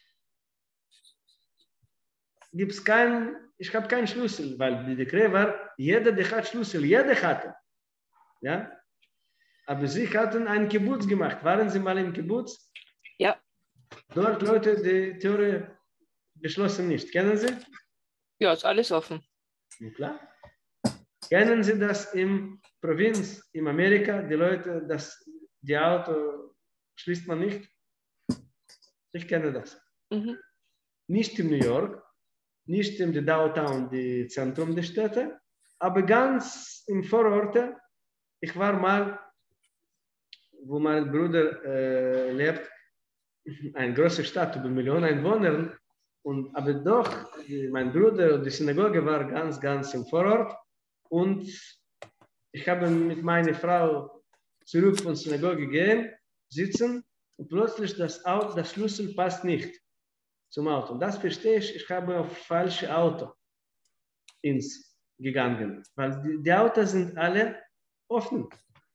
Ich habe keinen Schlüssel, weil die Dekret war, jeder, der hat Schlüssel, jeder hatte. Ja? Aber sie hatten einen Kibbutz gemacht. Waren Sie mal im Kibbutz? Ja. Dort Leute, die Theorie beschlossen nicht. Kennen Sie? Ja, ist alles offen. Ja, klar. Kennen Sie das in Provinz, in Amerika, die Leute, die Auto schließt man nicht? Ich kenne das. Nicht in New York, nicht in der Downtown, die Zentrum der Städte, aber ganz im Vororte. Ich war mal, wo mein Bruder lebt, eine große Stadt über Millionen Einwohner, aber doch, mein Bruder und die Synagoge war ganz, ganz im Vorort und ich habe mit meiner Frau zurück von der Synagoge gehen, sitzen und plötzlich das Schlüssel passt nicht zum Auto. Und das verstehe ich, ich habe auf falsches Auto gegangen, weil die Autos sind alle offen.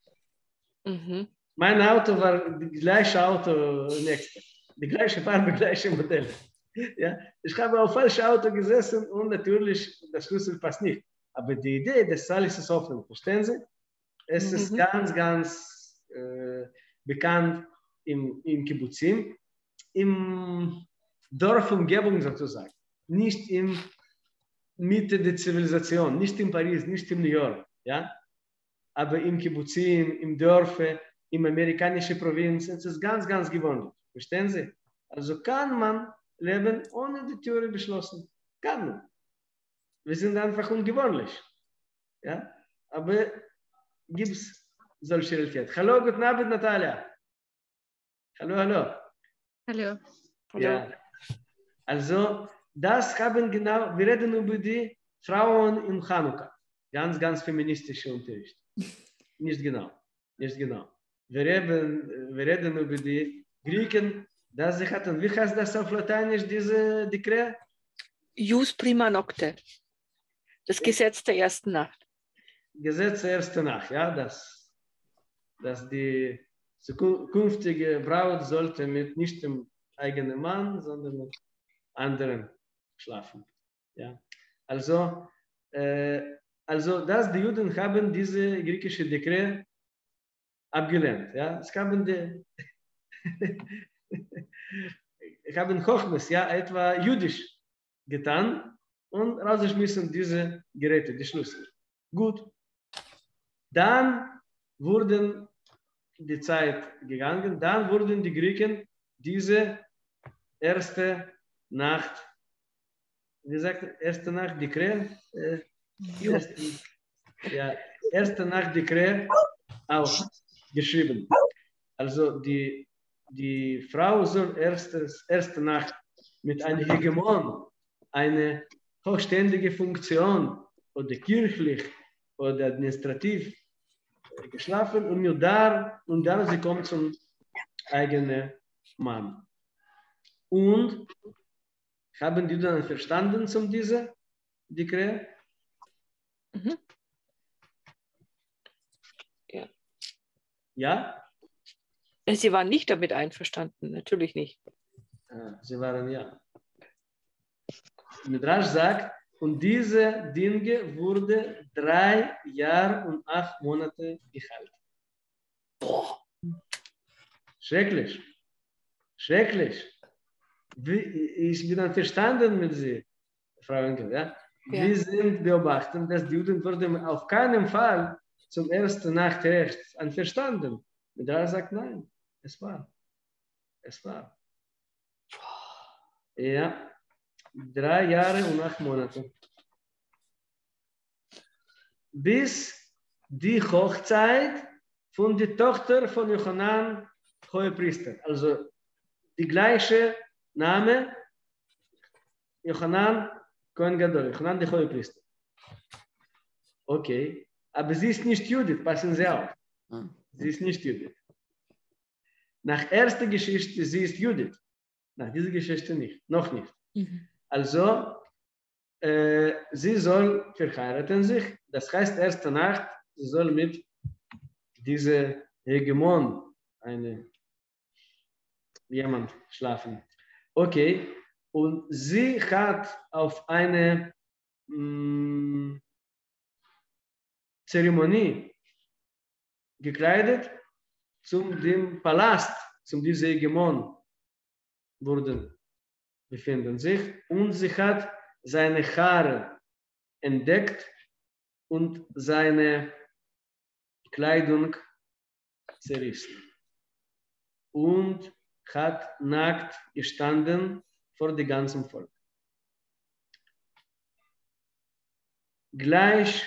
Mein Auto war das gleiche Auto, die gleiche Farbe, gleiche Modell. Ja? Ich habe auf falsches Auto gesessen und natürlich das Schlüssel passt nicht. Aber die Idee, dass alles ist offen, verstehen Sie? Es ist ganz, ganz bekannt im Kibbutzim, im Dorfumgebung sozusagen, nicht in Mitte der Zivilisation, nicht in Paris, nicht in New York, ja? Aber im Kibbutzim, im Dörfer, im amerikanischen Provinz, es ist ganz, ganz gewöhnlich. Verstehen Sie? Also kann man leben ohne die Theorie beschlossen. Kann man. Wir sind einfach ungewöhnlich. Ja? Aber gibt es solche Realität. Hallo, guten Abend, Natalia. Hallo, hallo. Hallo. Ja. Also, wir reden über die Frauen in Chanukka. Ganz, ganz feministischer Unterricht. Nicht genau. Wir reden über die Griechen, dass sie hatten, wie heißt das auf Lateinisch, diese Dekret? Jus prima nocte. Das Gesetz der ersten Nacht. Gesetz der ersten Nacht, ja, dass die zukünftige Braut sollte nicht dem eigenen Mann, sondern mit anderen schlafen. Ja. Also, die Juden haben diese griechische Dekret abgelehnt. Ja. Es haben Chochmes, ja, etwa jüdisch getan und rausgeschmissen diese Geräte, die Schlüssel. Gut. Dann wurden die Zeit gegangen, dann wurden die Griechen diese erste Nacht, Dekret, erste Nacht Dekret auch geschrieben. Also die Frau soll erste Nacht mit einem Hegemon, eine hochständige Funktion oder kirchlich oder administrativ geschlafen und nur dann sie kommt zum eigenen Mann. Und haben die dann verstanden zum diese Dekret? Ja. Ja? Sie waren nicht damit einverstanden, natürlich nicht. Sie waren ja. Midrash sagt, und diese Dinge wurde 3 Jahre und 8 Monate gehalten. Schrecklich. Schrecklich. Ich bin einverstanden mit Sie, Frau Enkel. Ja? Ja. Wir sind beobachten, dass die Juden wurden auf keinen Fall zum ersten Nacht rechts einverstanden. Und der sagt, nein, es war. Es war. Ja, 3 Jahre und 8 Monate. Bis die Hochzeit von der Tochter von Johanan, Hohepriester. Also die gleiche Name, Johanan, Kohen Gadol, Johanan der Hohepriester. Okay, aber sie ist nicht Judith, passen Sie auf. Sie ist nicht Judith. Nach erster Geschichte, sie ist Judith. Nach dieser Geschichte nicht, noch nicht. Also, sie soll verheiraten sich. Das heißt, erste Nacht, sie soll mit dieser Hegemon, jemand schlafen. Okay, und sie hat auf eine Zeremonie gekleidet zum dem Palast, zum dieser Hegemon befinden sich, und sie hat seine Haare entdeckt und seine Kleidung zerrissen und hat nackt gestanden vor dem ganzen Volk. Gleich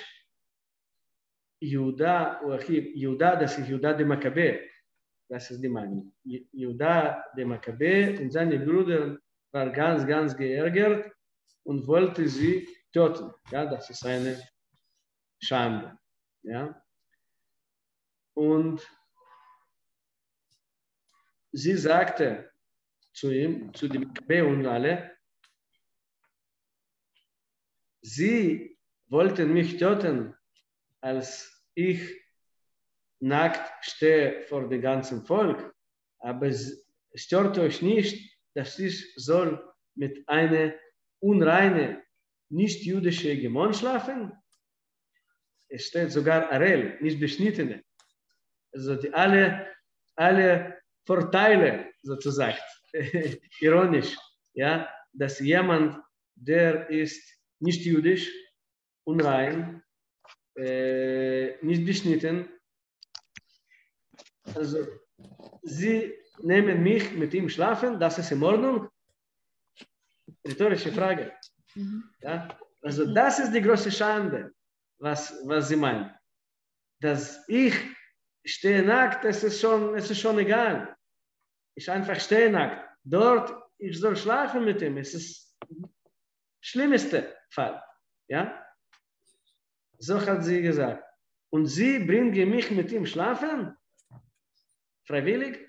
Juda, das ist Juda der Makkabä, das ist die Meinung. Juda der Makkabä und seine Brüder waren ganz, ganz geärgert und wollte sie töten. Ja, das ist eine Schande. Ja. Und sie sagte zu ihm, zu dem Makkabä und alle, sie wollten mich töten, als ich nackt stehe vor dem ganzen Volk, aber es stört euch nicht, dass ich soll mit einer unreinen, nicht-jüdischen Hegemon schlafen? Es steht sogar Arel, nicht beschnittene. Also die alle Vorteile sozusagen, ironisch, ja, dass jemand, der ist nicht jüdisch, unrein, nicht beschnitten, also sie nehmen mich mit ihm schlafen, das ist in Ordnung? Rhetorische Frage. Ja? Also das ist die große Schande, was sie meinen. Dass ich stehe nackt, es ist schon egal. Ich einfach stehe nackt. Dort, ich soll schlafen mit ihm, es ist der schlimmste Fall. Ja? So hat sie gesagt. Und sie bringen mich mit ihm schlafen? Freiwillig?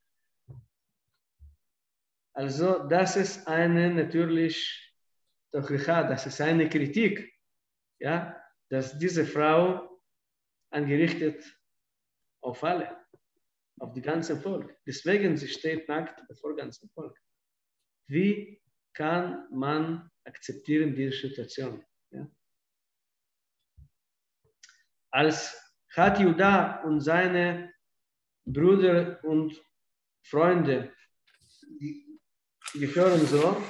Also das ist natürlich das ist eine Kritik, ja, dass diese Frau angerichtet auf alle, auf die ganze Volk. Deswegen sie steht nackt vor dem ganzen Volk. Wie kann man akzeptieren diese Situation? Ja? Als hat Juda und seine Brüder und Freunde gehören so,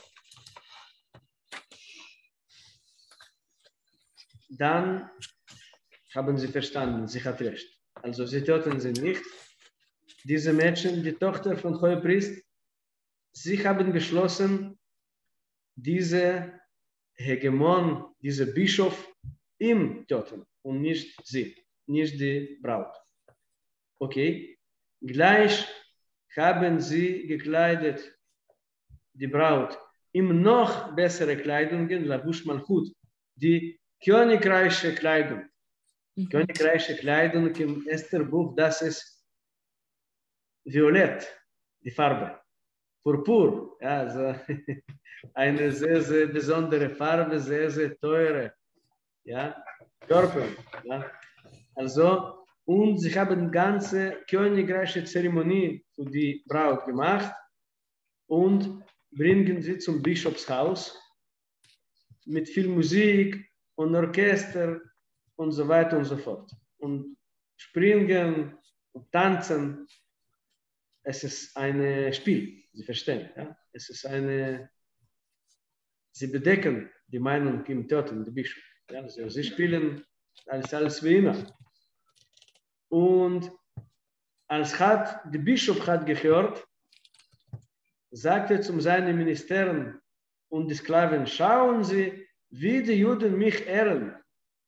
dann haben sie verstanden, sie hat recht. Also sie töten sie nicht. Diese Mädchen, die Tochter von Hohepriester, sie haben beschlossen, diese Hegemon, diese Bischof, ihm töten und nicht sie, nicht die Braut. Okay, gleich haben sie gekleidet, die Braut, in noch bessere Kleidungen, Labush Malchut, die königreiche Kleidung. Königreiche Kleidung im Estherbuch, das ist violett, die Farbe. Purpur, ja, also eine sehr, sehr besondere Farbe, sehr, sehr teure, ja, Körper. Ja. Also, und sie haben eine ganze königreiche Zeremonie für die Braut gemacht und bringen sie zum Bischofshaus mit viel Musik und Orchester und so weiter und so fort. Und springen und tanzen. es ist ein Spiel, Sie verstehen. Ja? Es ist Sie bedecken die Meinung im Toten, die Bischof. Ja? Also sie spielen alles wie immer. Und als der Bischof hat gehört, sagte zu seinen Ministern und die Sklaven, schauen Sie, wie die Juden mich ehren.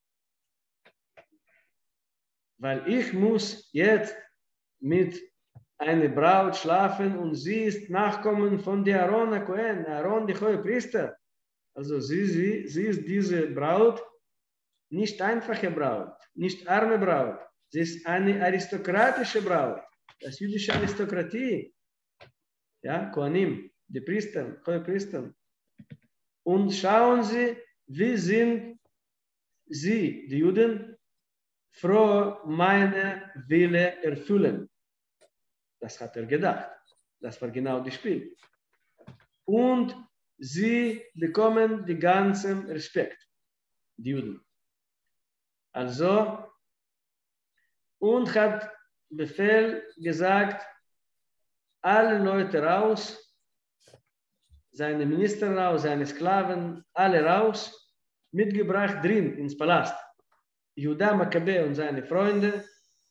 Weil ich muss jetzt mit einer Braut schlafen und sie ist Nachkommen von der Aaron Cohen, Aaron, der hohe Priester. Also sie ist diese Braut, nicht einfache Braut, nicht arme Braut. Sie ist eine aristokratische Braut, das jüdische Aristokratie. Ja, Kohanim, die Priester, hohe Priester. Und schauen Sie, wie sind sie, die Juden, froh meine Wille erfüllen. Das hat gedacht. Das war genau das Spiel. Und sie bekommen den ganzen Respekt, die Juden. Also, und hat Befehl gesagt, alle Leute raus, seine Minister raus, seine Sklaven, alle raus, mitgebracht drin ins Palast. Judah Makkabä und seine Freunde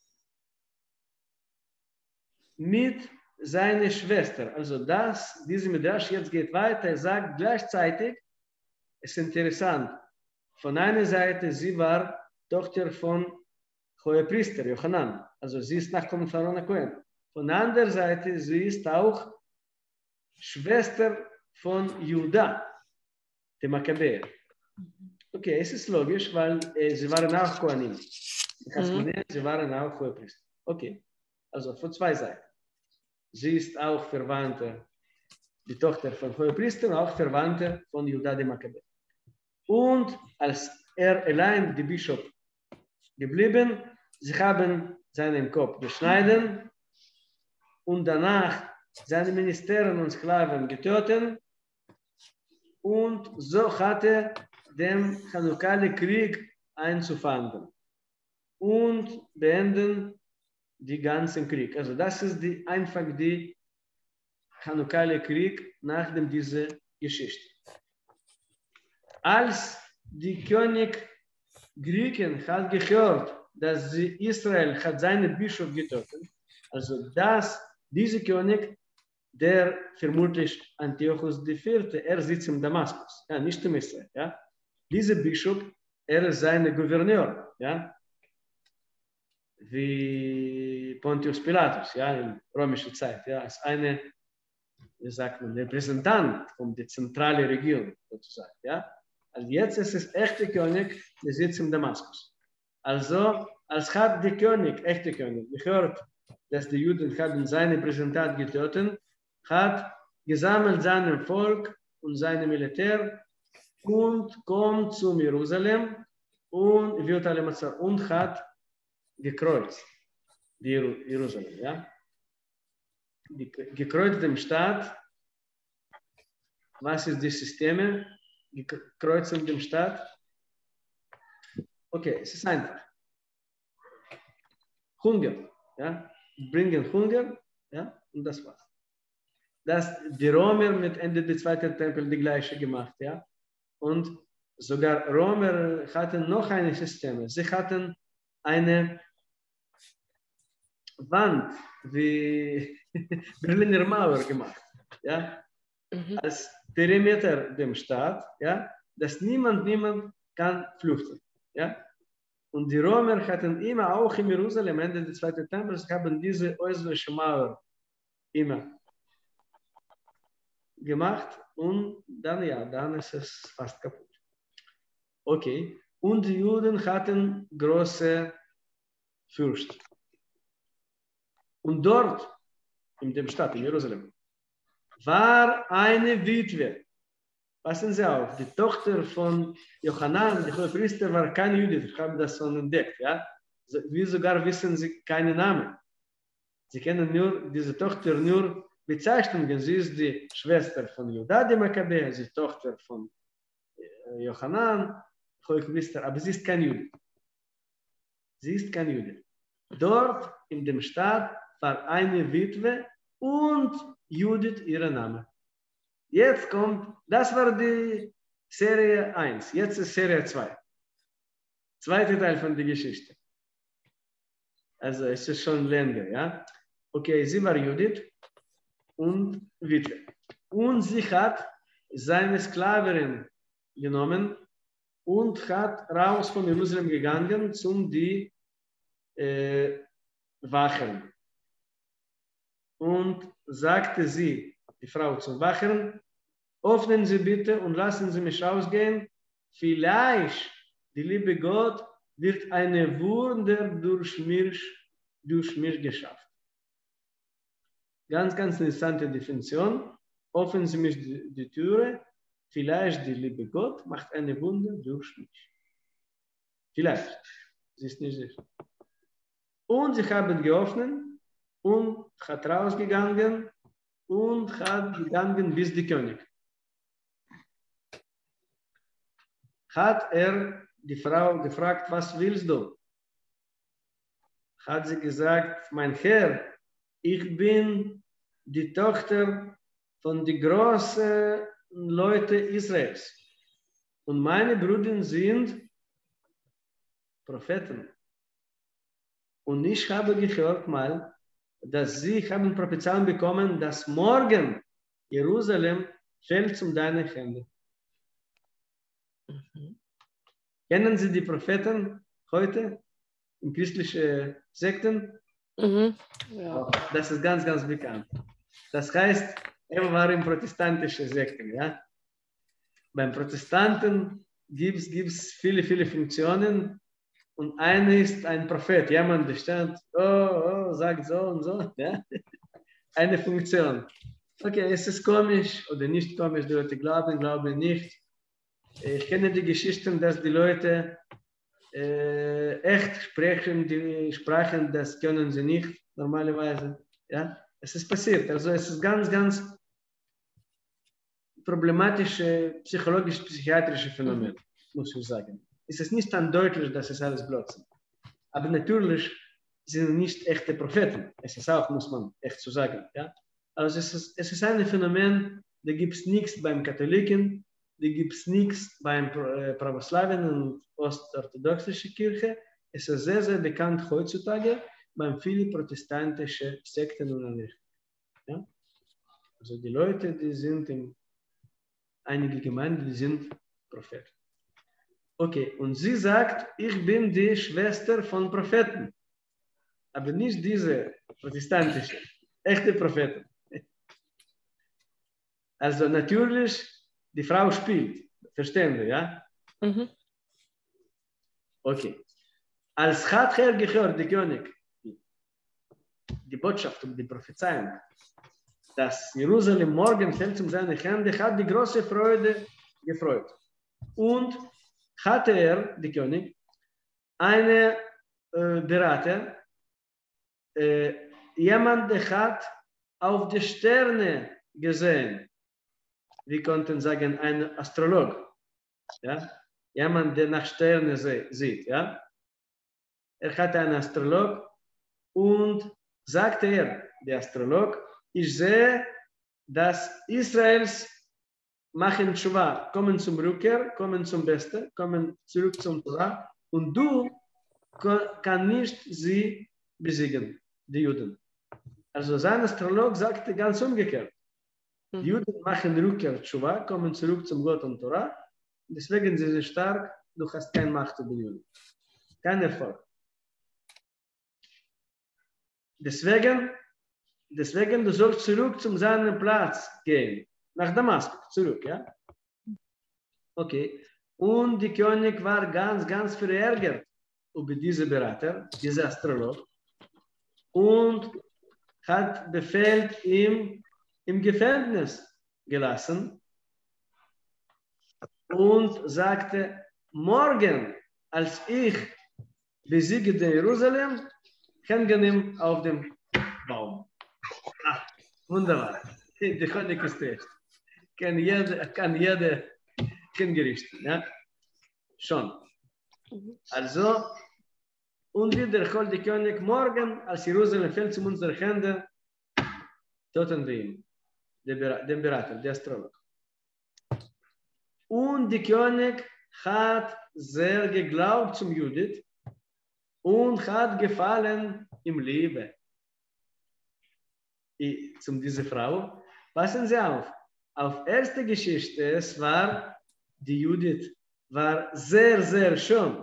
mit seiner Schwester. Also diese Midrash jetzt geht weiter, er sagt gleichzeitig, es ist interessant, von einer Seite, sie war Tochter von Hohepriester Jochanan, also sie ist Nachkommen von Aaron Cohen. Von der anderen Seite, sie ist auch Schwester von Judah, dem Makkabäer. Okay, es ist logisch, weil sie waren auch Kohanim. Sie waren auch Hohepriester. Okay, also von zwei Seiten. Sie ist auch Verwandte, die Tochter von Hohepriester, und auch Verwandte von Judah dem Makkabäer. Und als allein der Bischof geblieben, sie haben seinen Kopf geschnitten und danach seine Ministerien und Sklaven getötet und so hatte dem Chanukkah-Krieg einzufangen und beenden den ganzen Krieg. Also das ist einfach der Chanukkah-Krieg nach dieser Geschichte. Als die König Griechen hat gehört, dass Israel hat seinen Bischof getötet, also dieser König, der vermutlich Antiochus IV., er sitzt in Damaskus, ja, nicht in Israel. Ja. Dieser Bischof, er ist sein Gouverneur, ja, wie Pontius Pilatus, ja, in römischer Zeit, ja, als wie sagt man, Repräsentant von der zentralen Region, sozusagen, ja. Also jetzt ist es echter König, der sitzt in Damaskus. Also, als hat der König, echter König, gehört, dass die Juden haben seinen Repräsentant getötet, hat gesammelt sein Volk und sein Militär und kommt zum Jerusalem und hat gekreuzt, die Jerusalem, ja. Gekreuzt im Staat, was ist das System? Gekreuzt in dem Staat. Okay, es ist einfach. Hunger, ja, bringen Hunger, ja, und das war's. Die Römer mit Ende des Zweiten Tempels die gleiche gemacht, ja, und sogar Römer hatten noch ein System. Sie hatten eine Wand wie Berliner Mauer gemacht, ja, als Perimeter dem Staat, ja, dass niemand kann flüchten, ja. Und die Römer hatten immer auch in Jerusalem, Ende des Zweiten Tempels, haben diese äußere Mauer immer gemacht und dann ist es fast kaputt. Okay, und die Juden hatten große Fürst. Und dort, in dem Stadt, in Jerusalem, war eine Witwe. Passen Sie auf, die Tochter von Jochanan, der Hohepriester, war keine Jüdin. Ich habe das schon entdeckt. Ja? Wie sogar wissen Sie keinen Namen. Sie kennen nur diese Tochter nur Bezeichnungen. Sie ist die Schwester von Judah dem Makkabäer, sie ist Tochter von Jochanan, Hohepriester, aber sie ist keine Jüdin. Sie ist keine Jüdin. Dort in dem Staat war eine Witwe, und Judith ihr Name. Jetzt kommt, das war die Serie 1, jetzt ist Serie 2. Zweiter Teil von der Geschichte. Also es ist schon länger, ja. Okay, sie war Judith und Witwe. Und sie hat seine Sklaverin genommen und hat raus von Jerusalem gegangen zum die Wachen. Und sagte sie, die Frau zum Wachen, öffnen Sie bitte und lassen Sie mich rausgehen. Vielleicht, die liebe Gott, wird eine Wunder durch mich geschafft. Ganz, ganz interessante Definition. Öffnen Sie mich die Türe. Vielleicht, die liebe Gott, macht eine Wunder durch mich. Vielleicht. Sie ist nicht sicher. Und sie haben geöffnet und hat rausgegangen und hat gegangen bis die König. Hat die Frau gefragt, was willst du? Hat sie gesagt, mein Herr, ich bin die Tochter von den großen Leuten Israels. Und meine Brüder sind Propheten. Und ich habe gehört mal, dass sie haben Prophezeiung bekommen, dass morgen Jerusalem fällt zu deinen Händen. Kennen Sie die Propheten heute in christlichen Sekten? Ja. Das ist ganz, ganz bekannt. Das heißt, er war in protestantischen Sekten. Ja? Beim Protestanten gibt es viele, viele Funktionen und eine ist ein Prophet, jemand, der steht, sagt so und so. Ja? Eine Funktion. Okay, es ist komisch oder nicht komisch, die Leute glauben nicht. Ich kenne die Geschichten, dass die Leute echt sprechen, die Sprachen, das können sie nicht normalerweise. Ja? Es ist passiert. Also es ist ganz, ganz problematische, psychologisch-psychiatrische Phänomen, muss ich sagen. Es ist nicht dann deutlich, dass es alles Blödsinn ist. Aber natürlich sind nicht echte Propheten. Es ist auch, muss man echt so sagen. Ja? Also es ist ein Phänomen, da gibt es nichts beim Katholiken, da gibt es nichts beim Pravoslawien und Ostorthodoxischen Kirche. Es ist sehr, sehr bekannt heutzutage beim vielen protestantischen Sekten und Anrichten. Ja? Also die Leute, die sind in einige Gemeinden, die sind Propheten. Okay, und sie sagt, ich bin die Schwester von Propheten. Aber nicht diese protestantische, echte Propheten. Also natürlich, die Frau spielt. Verstehen wir, ja? Okay. Als hat Herr gehört, der König, die Botschaft und die Prophezeiung, dass Jerusalem morgen fällt zu seinen Händen, hat die große Freude gefreut. Und hatte der König, eine Berater, jemand, der hat auf die Sterne gesehen. Wir konnten sagen, ein Astrolog. Ja? Jemand, der nach Sterne sieht. Ja? Er hatte einen Astrolog und sagte der Astrolog, ich sehe, dass Israels machen Tshuva, kommen zum Rückkehr, kommen zum Besten, kommen zurück zum Torah und du kannst nicht sie besiegen, die Juden. Also sein Astrolog sagte ganz umgekehrt. Die Juden machen Rückkehr Tshuva, kommen zurück zum Gott und Torah, deswegen sind sie stark, du hast keine Macht über die Juden. Kein Erfolg. Deswegen du sollst zurück zu seinem Platz gehen. Nach Damaskus, zurück, ja? Okay. Und der König war ganz, ganz verärgert über diese Berater, diese Astrolog, und hat Befehl ihm im Gefängnis gelassen und sagte, morgen, als ich besiege Jerusalem, hängen ihn auf dem Baum. Ah, wunderbar. Der König ist recht. Kann jeder hingerichtet. Ja? Schon. Also, und wiederholt der König morgen, als Jerusalem fällt zu unseren Händen, Totenrein, dem Berater, der Astrolog. Und die König hat sehr geglaubt zum Judith und hat gefallen im Liebe. Zum diese Frau. Passen Sie auf erste Geschichte, es war die Judith, war sehr, sehr schön.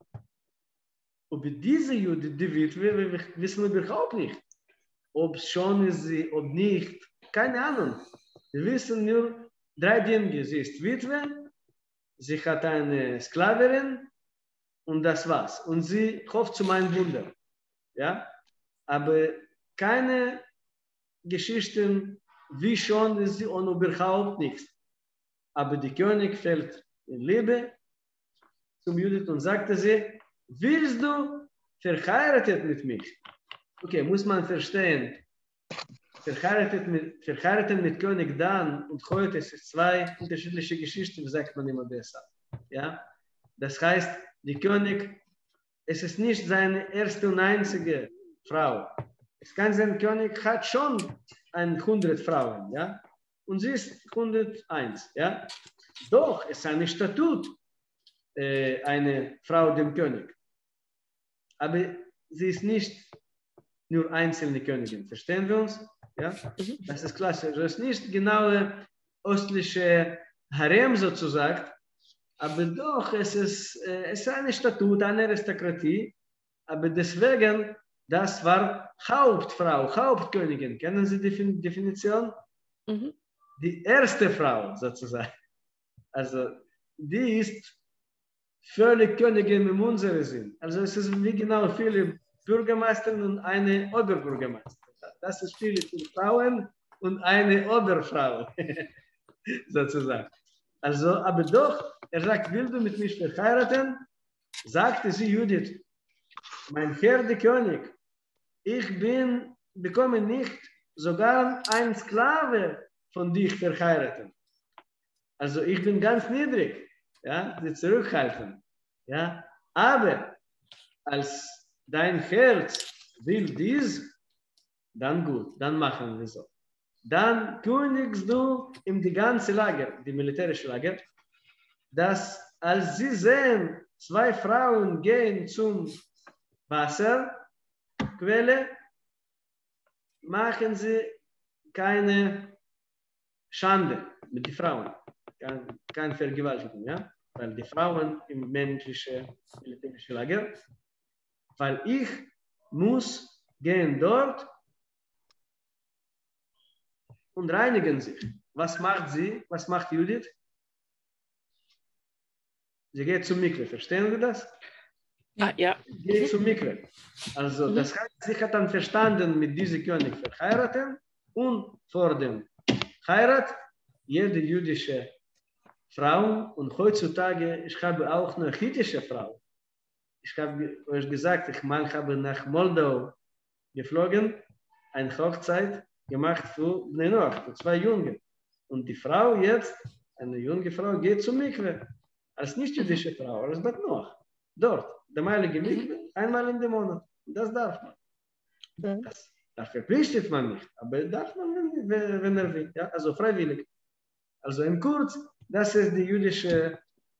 Über diese Judith, die Witwe, wir wissen wir überhaupt nicht. Ob schon ist sie, ob nicht, keine Ahnung. Wir wissen nur 3 Dinge. Sie ist Witwe, sie hat eine Sklaverin und das war's. Und sie hofft zu meinem Wunder. Ja? Aber keine Geschichten, wie schon ist sie und überhaupt nichts. Aber die König fällt in Liebe zum Judith und sagte sie, willst du verheiratet mit mich? Okay, muss man verstehen. Verheiratet mit König dann und heute es ist 2 unterschiedliche Geschichten, sagt man immer besser. Ja? Das heißt, die König, es ist nicht seine erste und einzige Frau. Es kann sein, König hat schon 100 Frauen, ja? Und sie ist 101, ja? Doch, es ist ein Statut, eine Frau dem König. Aber sie ist nicht nur einzelne Königin. Verstehen wir uns? Ja? Das ist klasse. Das ist nicht genaue östliche Harem sozusagen, aber doch, es ist ein Statut, eine Aristokratie, aber deswegen, das war Hauptfrau, Hauptkönigin. Kennen Sie die Definition? Mhm. Die erste Frau sozusagen. Also, die ist völlig Königin in unserem Sinn. Also, es ist wie genau viele Bürgermeister und eine Oberbürgermeister. Das ist viele Frauen und eine Oberfrau, sozusagen. Also, aber doch, er sagt, willst du mit mir verheiraten? Sagte sie Judith, mein Herr der König, ich bekomme nicht sogar ein Sklave von dich verheiraten. Also ich bin ganz niedrig, ja, sie zurückhalten. Ja, aber als dein Herz will dies, dann gut, dann machen wir so. Dann kündigst du in die ganze Lager, die militärische Lager, dass als sie sehen, 2 Frauen gehen zum Wasserquelle, machen sie keine Schande mit den Frauen, keine Vergewaltigung, ja? Weil die Frauen im militärischen Lager, weil ich muss gehen dort und reinigen sich. Was macht sie? Was macht Judith? Sie geht zum Mikve. Verstehen Sie das? Ja, ja. Sie geht zum Mikve. Also, das heißt, sie hat dann verstanden, mit diesem König verheiraten und vor dem Heirat jede jüdische Frau und heutzutage, ich habe auch eine chitische Frau. Ich habe euch gesagt, ich habe nach Moldau geflogen, eine Hochzeit gemacht für Bnei Noach, für 2 Junge. Und die Frau jetzt, eine junge Frau, geht zum Mikve. Als nicht-jüdische Frau, als Bat Noach. Dort, der heilige Mikve, einmal in dem Monat. Das darf man. Das verpflichtet man nicht, aber darf man, wenn will. Ja? Also freiwillig. Also in kurz, das ist die jüdische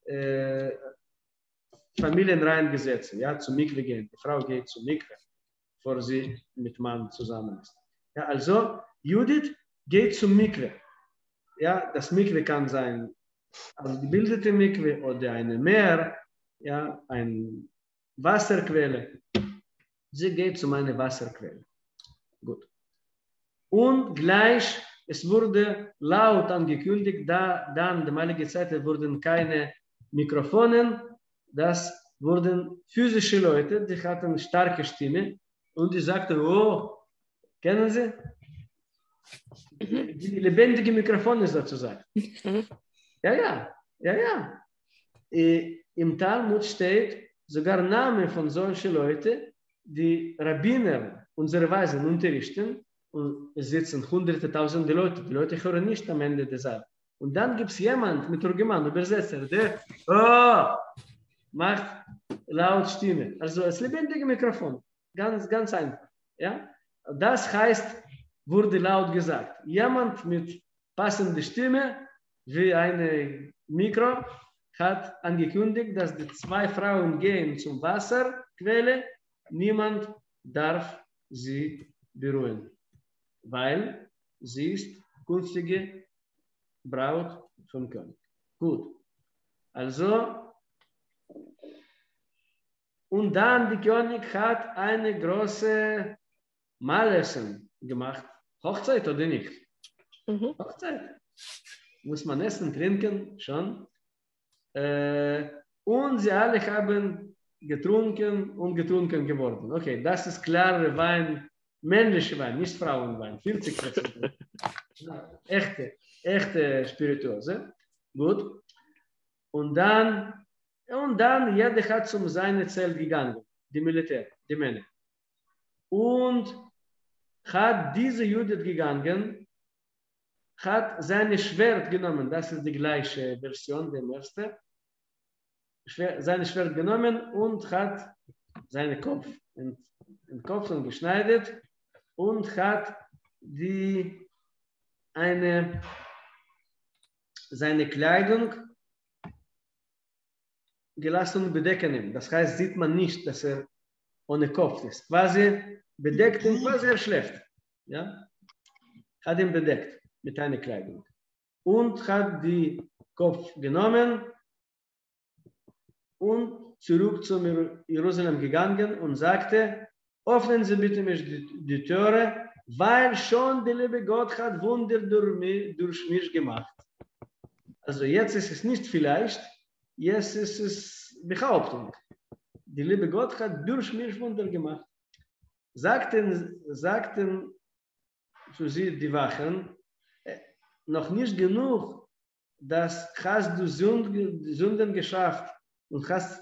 Familienreihengesetze. Ja? Zum Mikve gehen. Die Frau geht zum Mikve, bevor sie mit Mann zusammen ist. Ja, also, Judith geht zum Mikve. Ja, das Mikve kann sein eine gebildete Mikve oder eine Meer, ja, eine Wasserquelle. Sie geht zu einer Wasserquelle. Gut. Und gleich, es wurde laut angekündigt, dann in der damaligen Zeit wurden keine Mikrofonen, das wurden physische Leute, die hatten starke Stimme und die sagten, oh, kennen Sie? Die lebendige Mikrofone sozusagen. Ja. Im Talmud steht sogar Name von solchen Leuten, die Rabbiner, unsere Weisen unterrichten und es sitzen hunderte, tausende Leute. Die Leute hören nicht am Ende des Saals. Und dann gibt es jemanden mit Turgeman, Übersetzer, der macht laut Stimme. Also das lebendige Mikrofon. Ganz, ganz einfach. Ja? Das heißt, wurde laut gesagt. Jemand mit passender Stimme, wie ein Mikro, hat angekündigt, dass die 2 Frauen gehen zum Wasserquelle. Niemand darf sie berühren, weil sie ist künftige Braut vom König. Gut, also, und dann der König hat eine große Mahlessen gemacht. Hochzeit oder nicht? Hochzeit. Muss man essen, trinken, schon. Und sie alle haben getrunken und getrunken geworden. Okay, das ist klare Wein, männliche Wein, nicht Frauenwein, 40%. Echte Spirituose. Gut. Und dann jeder hat zum seinem Zelt gegangen, die Militär, die Männer. Und hat diese Judith gegangen, hat sein Schwert genommen, das ist die gleiche Version, der erste, sein Schwert genommen und hat seinen Kopf in Kopf geschneidet und hat seine Kleidung gelassen bedecken. Das heißt, sieht man nicht, dass er ohne Kopf ist. Quasi bedeckt ihn, quasi er schläft. Ja? Hat ihn bedeckt mit einer Kleidung. Und hat den Kopf genommen und zurück zum Jerusalem gegangen und sagte, öffnen Sie bitte mich die Türe, weil schon der liebe Gott hat Wunder durch mich gemacht. Also jetzt ist es nicht vielleicht, jetzt ist es Behauptung. Der liebe Gott hat durch mich Wunder gemacht. Sagten zu sie die Wachen, noch nicht genug, dass hast du Sünden geschafft und hast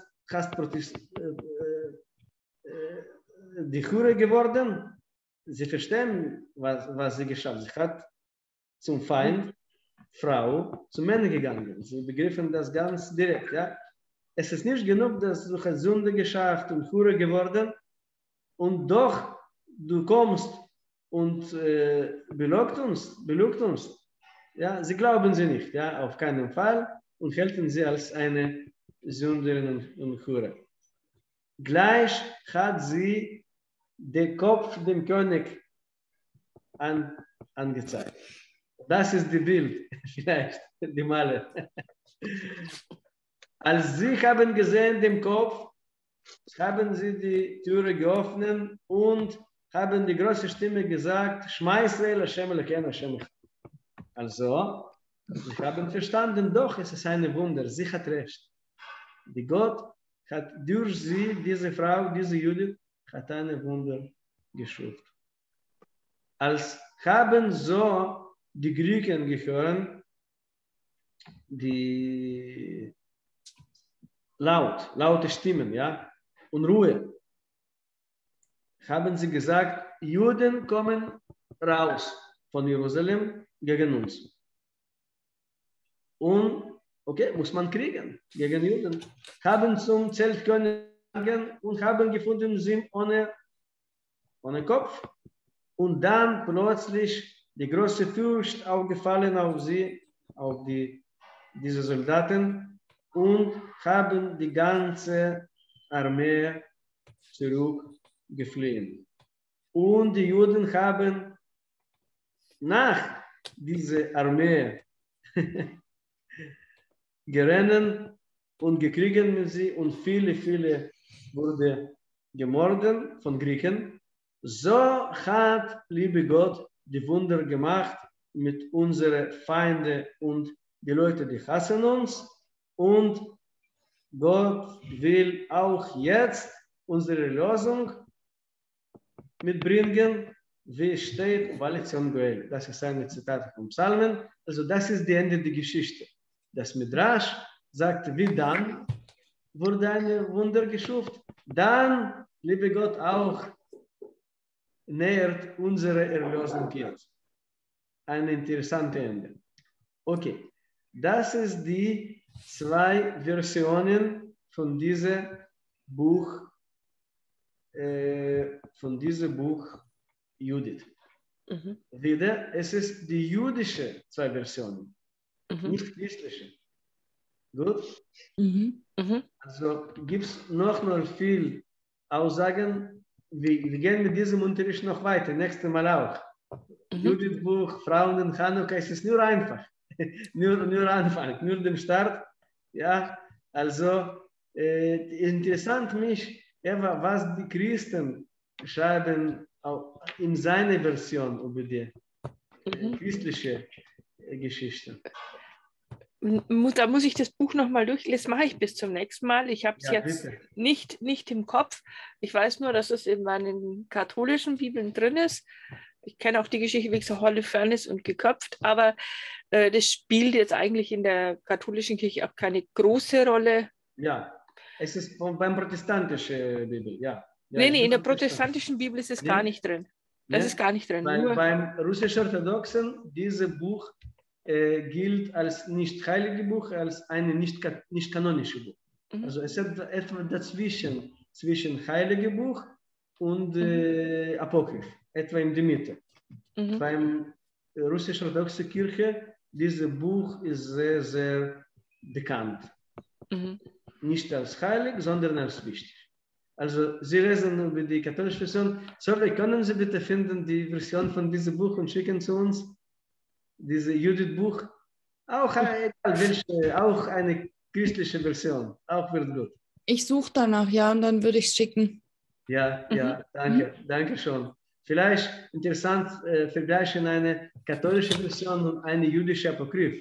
die Hure geworden. Sie verstehen, was sie geschafft. Sie hat zum Feind, Frau, zu Männern gegangen. Sie begriffen das ganz direkt. Ja? Es ist nicht genug, dass du hast Sünde geschafft und Hure geworden und doch du kommst und belügt uns. Ja, sie glauben sie nicht, ja, auf keinen Fall und halten sie als eine Sünderin und Hure. Gleich hat sie den Kopf dem König angezeigt. Das ist die Bild, vielleicht, die Maler. Als sie haben gesehen den Kopf, haben sie die Türe geöffnet und haben die große Stimme gesagt, Shema Israel, Hashem Elokeinu, Hashem Echad. Also, sie haben verstanden, doch, es ist ein Wunder, sie hat recht. Die Gott hat durch sie, diese Frau, diese Judith, hat ein Wunder geschafft. Als haben so die Griechen gehört, die laute Stimmen, ja, und Ruhe, haben sie gesagt, Juden kommen raus von Jerusalem gegen uns. Und, okay, muss man kriegen gegen Juden. Haben zum Zeltkönig gegangen und haben gefunden, sind ohne Kopf. Und dann plötzlich die große Furcht aufgefallen auf sie, auf diese Soldaten und haben die ganze Armee zurückgeflohen. Und die Juden haben nach dieser Armee gerannt und gekriegt mit sie und viele wurden gemordet von Griechen. So hat, liebe Gott, die Wunder gemacht mit unseren Feinden und die Leute, die hassen uns. Und Gott will auch jetzt unsere Lösung mitbringen, wie steht, Valition Goel. Das ist ein Zitat vom Psalmen. Also das ist die Ende der Geschichte. Das Midrash sagt, wie dann wurde ein Wunder geschafft. Dann, liebe Gott, auch nähert unsere Erlösung jetzt. Ein interessantes Ende. Okay, das ist die 2 Versionen von diesem Buch Judith. Wieder, es ist die jüdische zwei Versionen, Mhm. nicht christliche. Gut? Mhm. Mhm. Also gibt es noch mal viel Aussagen. Wir gehen mit diesem Unterricht noch weiter, nächstes Mal auch. Judith Buch, Frauen in Chanukka, es ist nur einfach. nur Anfang, nur dem Start. Ja, also interessant mich, Eva, was die Christen schreiben in seiner Version über die christliche Geschichte. Da muss ich das Buch nochmal durchlesen. Das mache ich bis zum nächsten Mal. Ich habe es Ja, jetzt bitte. nicht im Kopf. Ich weiß nur, dass es in meinen katholischen Bibeln drin ist. Ich kenne auch die Geschichte, wie gesagt, Holofernes und geköpft, aber das spielt jetzt eigentlich in der katholischen Kirche auch keine große Rolle. Ja, es ist beim protestantischen Bibel, ja. Nee, in der protestantischen Bibel ist es gar nicht drin. Das ist gar nicht drin. Beim russisch-orthodoxen, dieses Buch gilt als nicht heilige Buch, als ein nicht kanonische Buch. Also es ist etwa dazwischen, zwischen heilige Buch und Apokryph, etwa in der Mitte. Beim russisch-orthodoxen Kirche, dieses Buch ist sehr, sehr bekannt. Nicht als heilig, sondern als wichtig. Also Sie lesen über die katholische Version. Sorry, können Sie bitte finden die Version von diesem Buch und schicken zu uns? Dieses Judith-Buch. Auch eine christliche Version. Auch wird gut. Ich suche danach, ja, und dann würde ich es schicken. Ja, danke schon. Vielleicht interessant vergleichen eine katholische Version und eine jüdische Apokryph.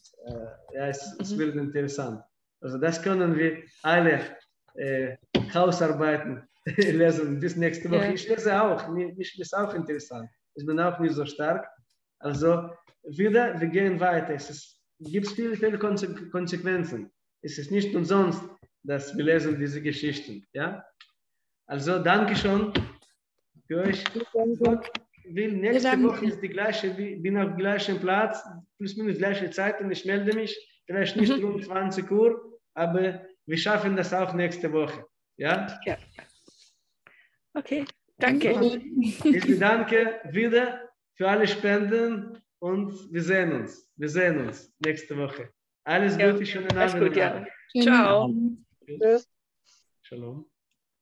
Es wird interessant. Also das können wir alle Hausarbeiten lesen bis nächste Woche. Ja. Ich lese auch, mich ist auch interessant. Ich bin auch nicht so stark. Also wir gehen weiter. Es gibt viele Konsequenzen. Es ist nicht umsonst, dass wir lesen diese Geschichten. Ja? Also danke schon für euch. Nächste Woche ist die gleiche, bin auf dem gleichen Platz, plus minus gleiche Zeit und ich melde mich. Vielleicht nicht um 20 Uhr, aber wir schaffen das auch nächste Woche. Ja? Ja. Okay, danke. Ich bedanke wieder für alle Spenden und wir sehen uns. Wir sehen uns nächste Woche. Alles Gute, schönen Abend. Alles gut, ja. Ciao. Tschüss. Shalom.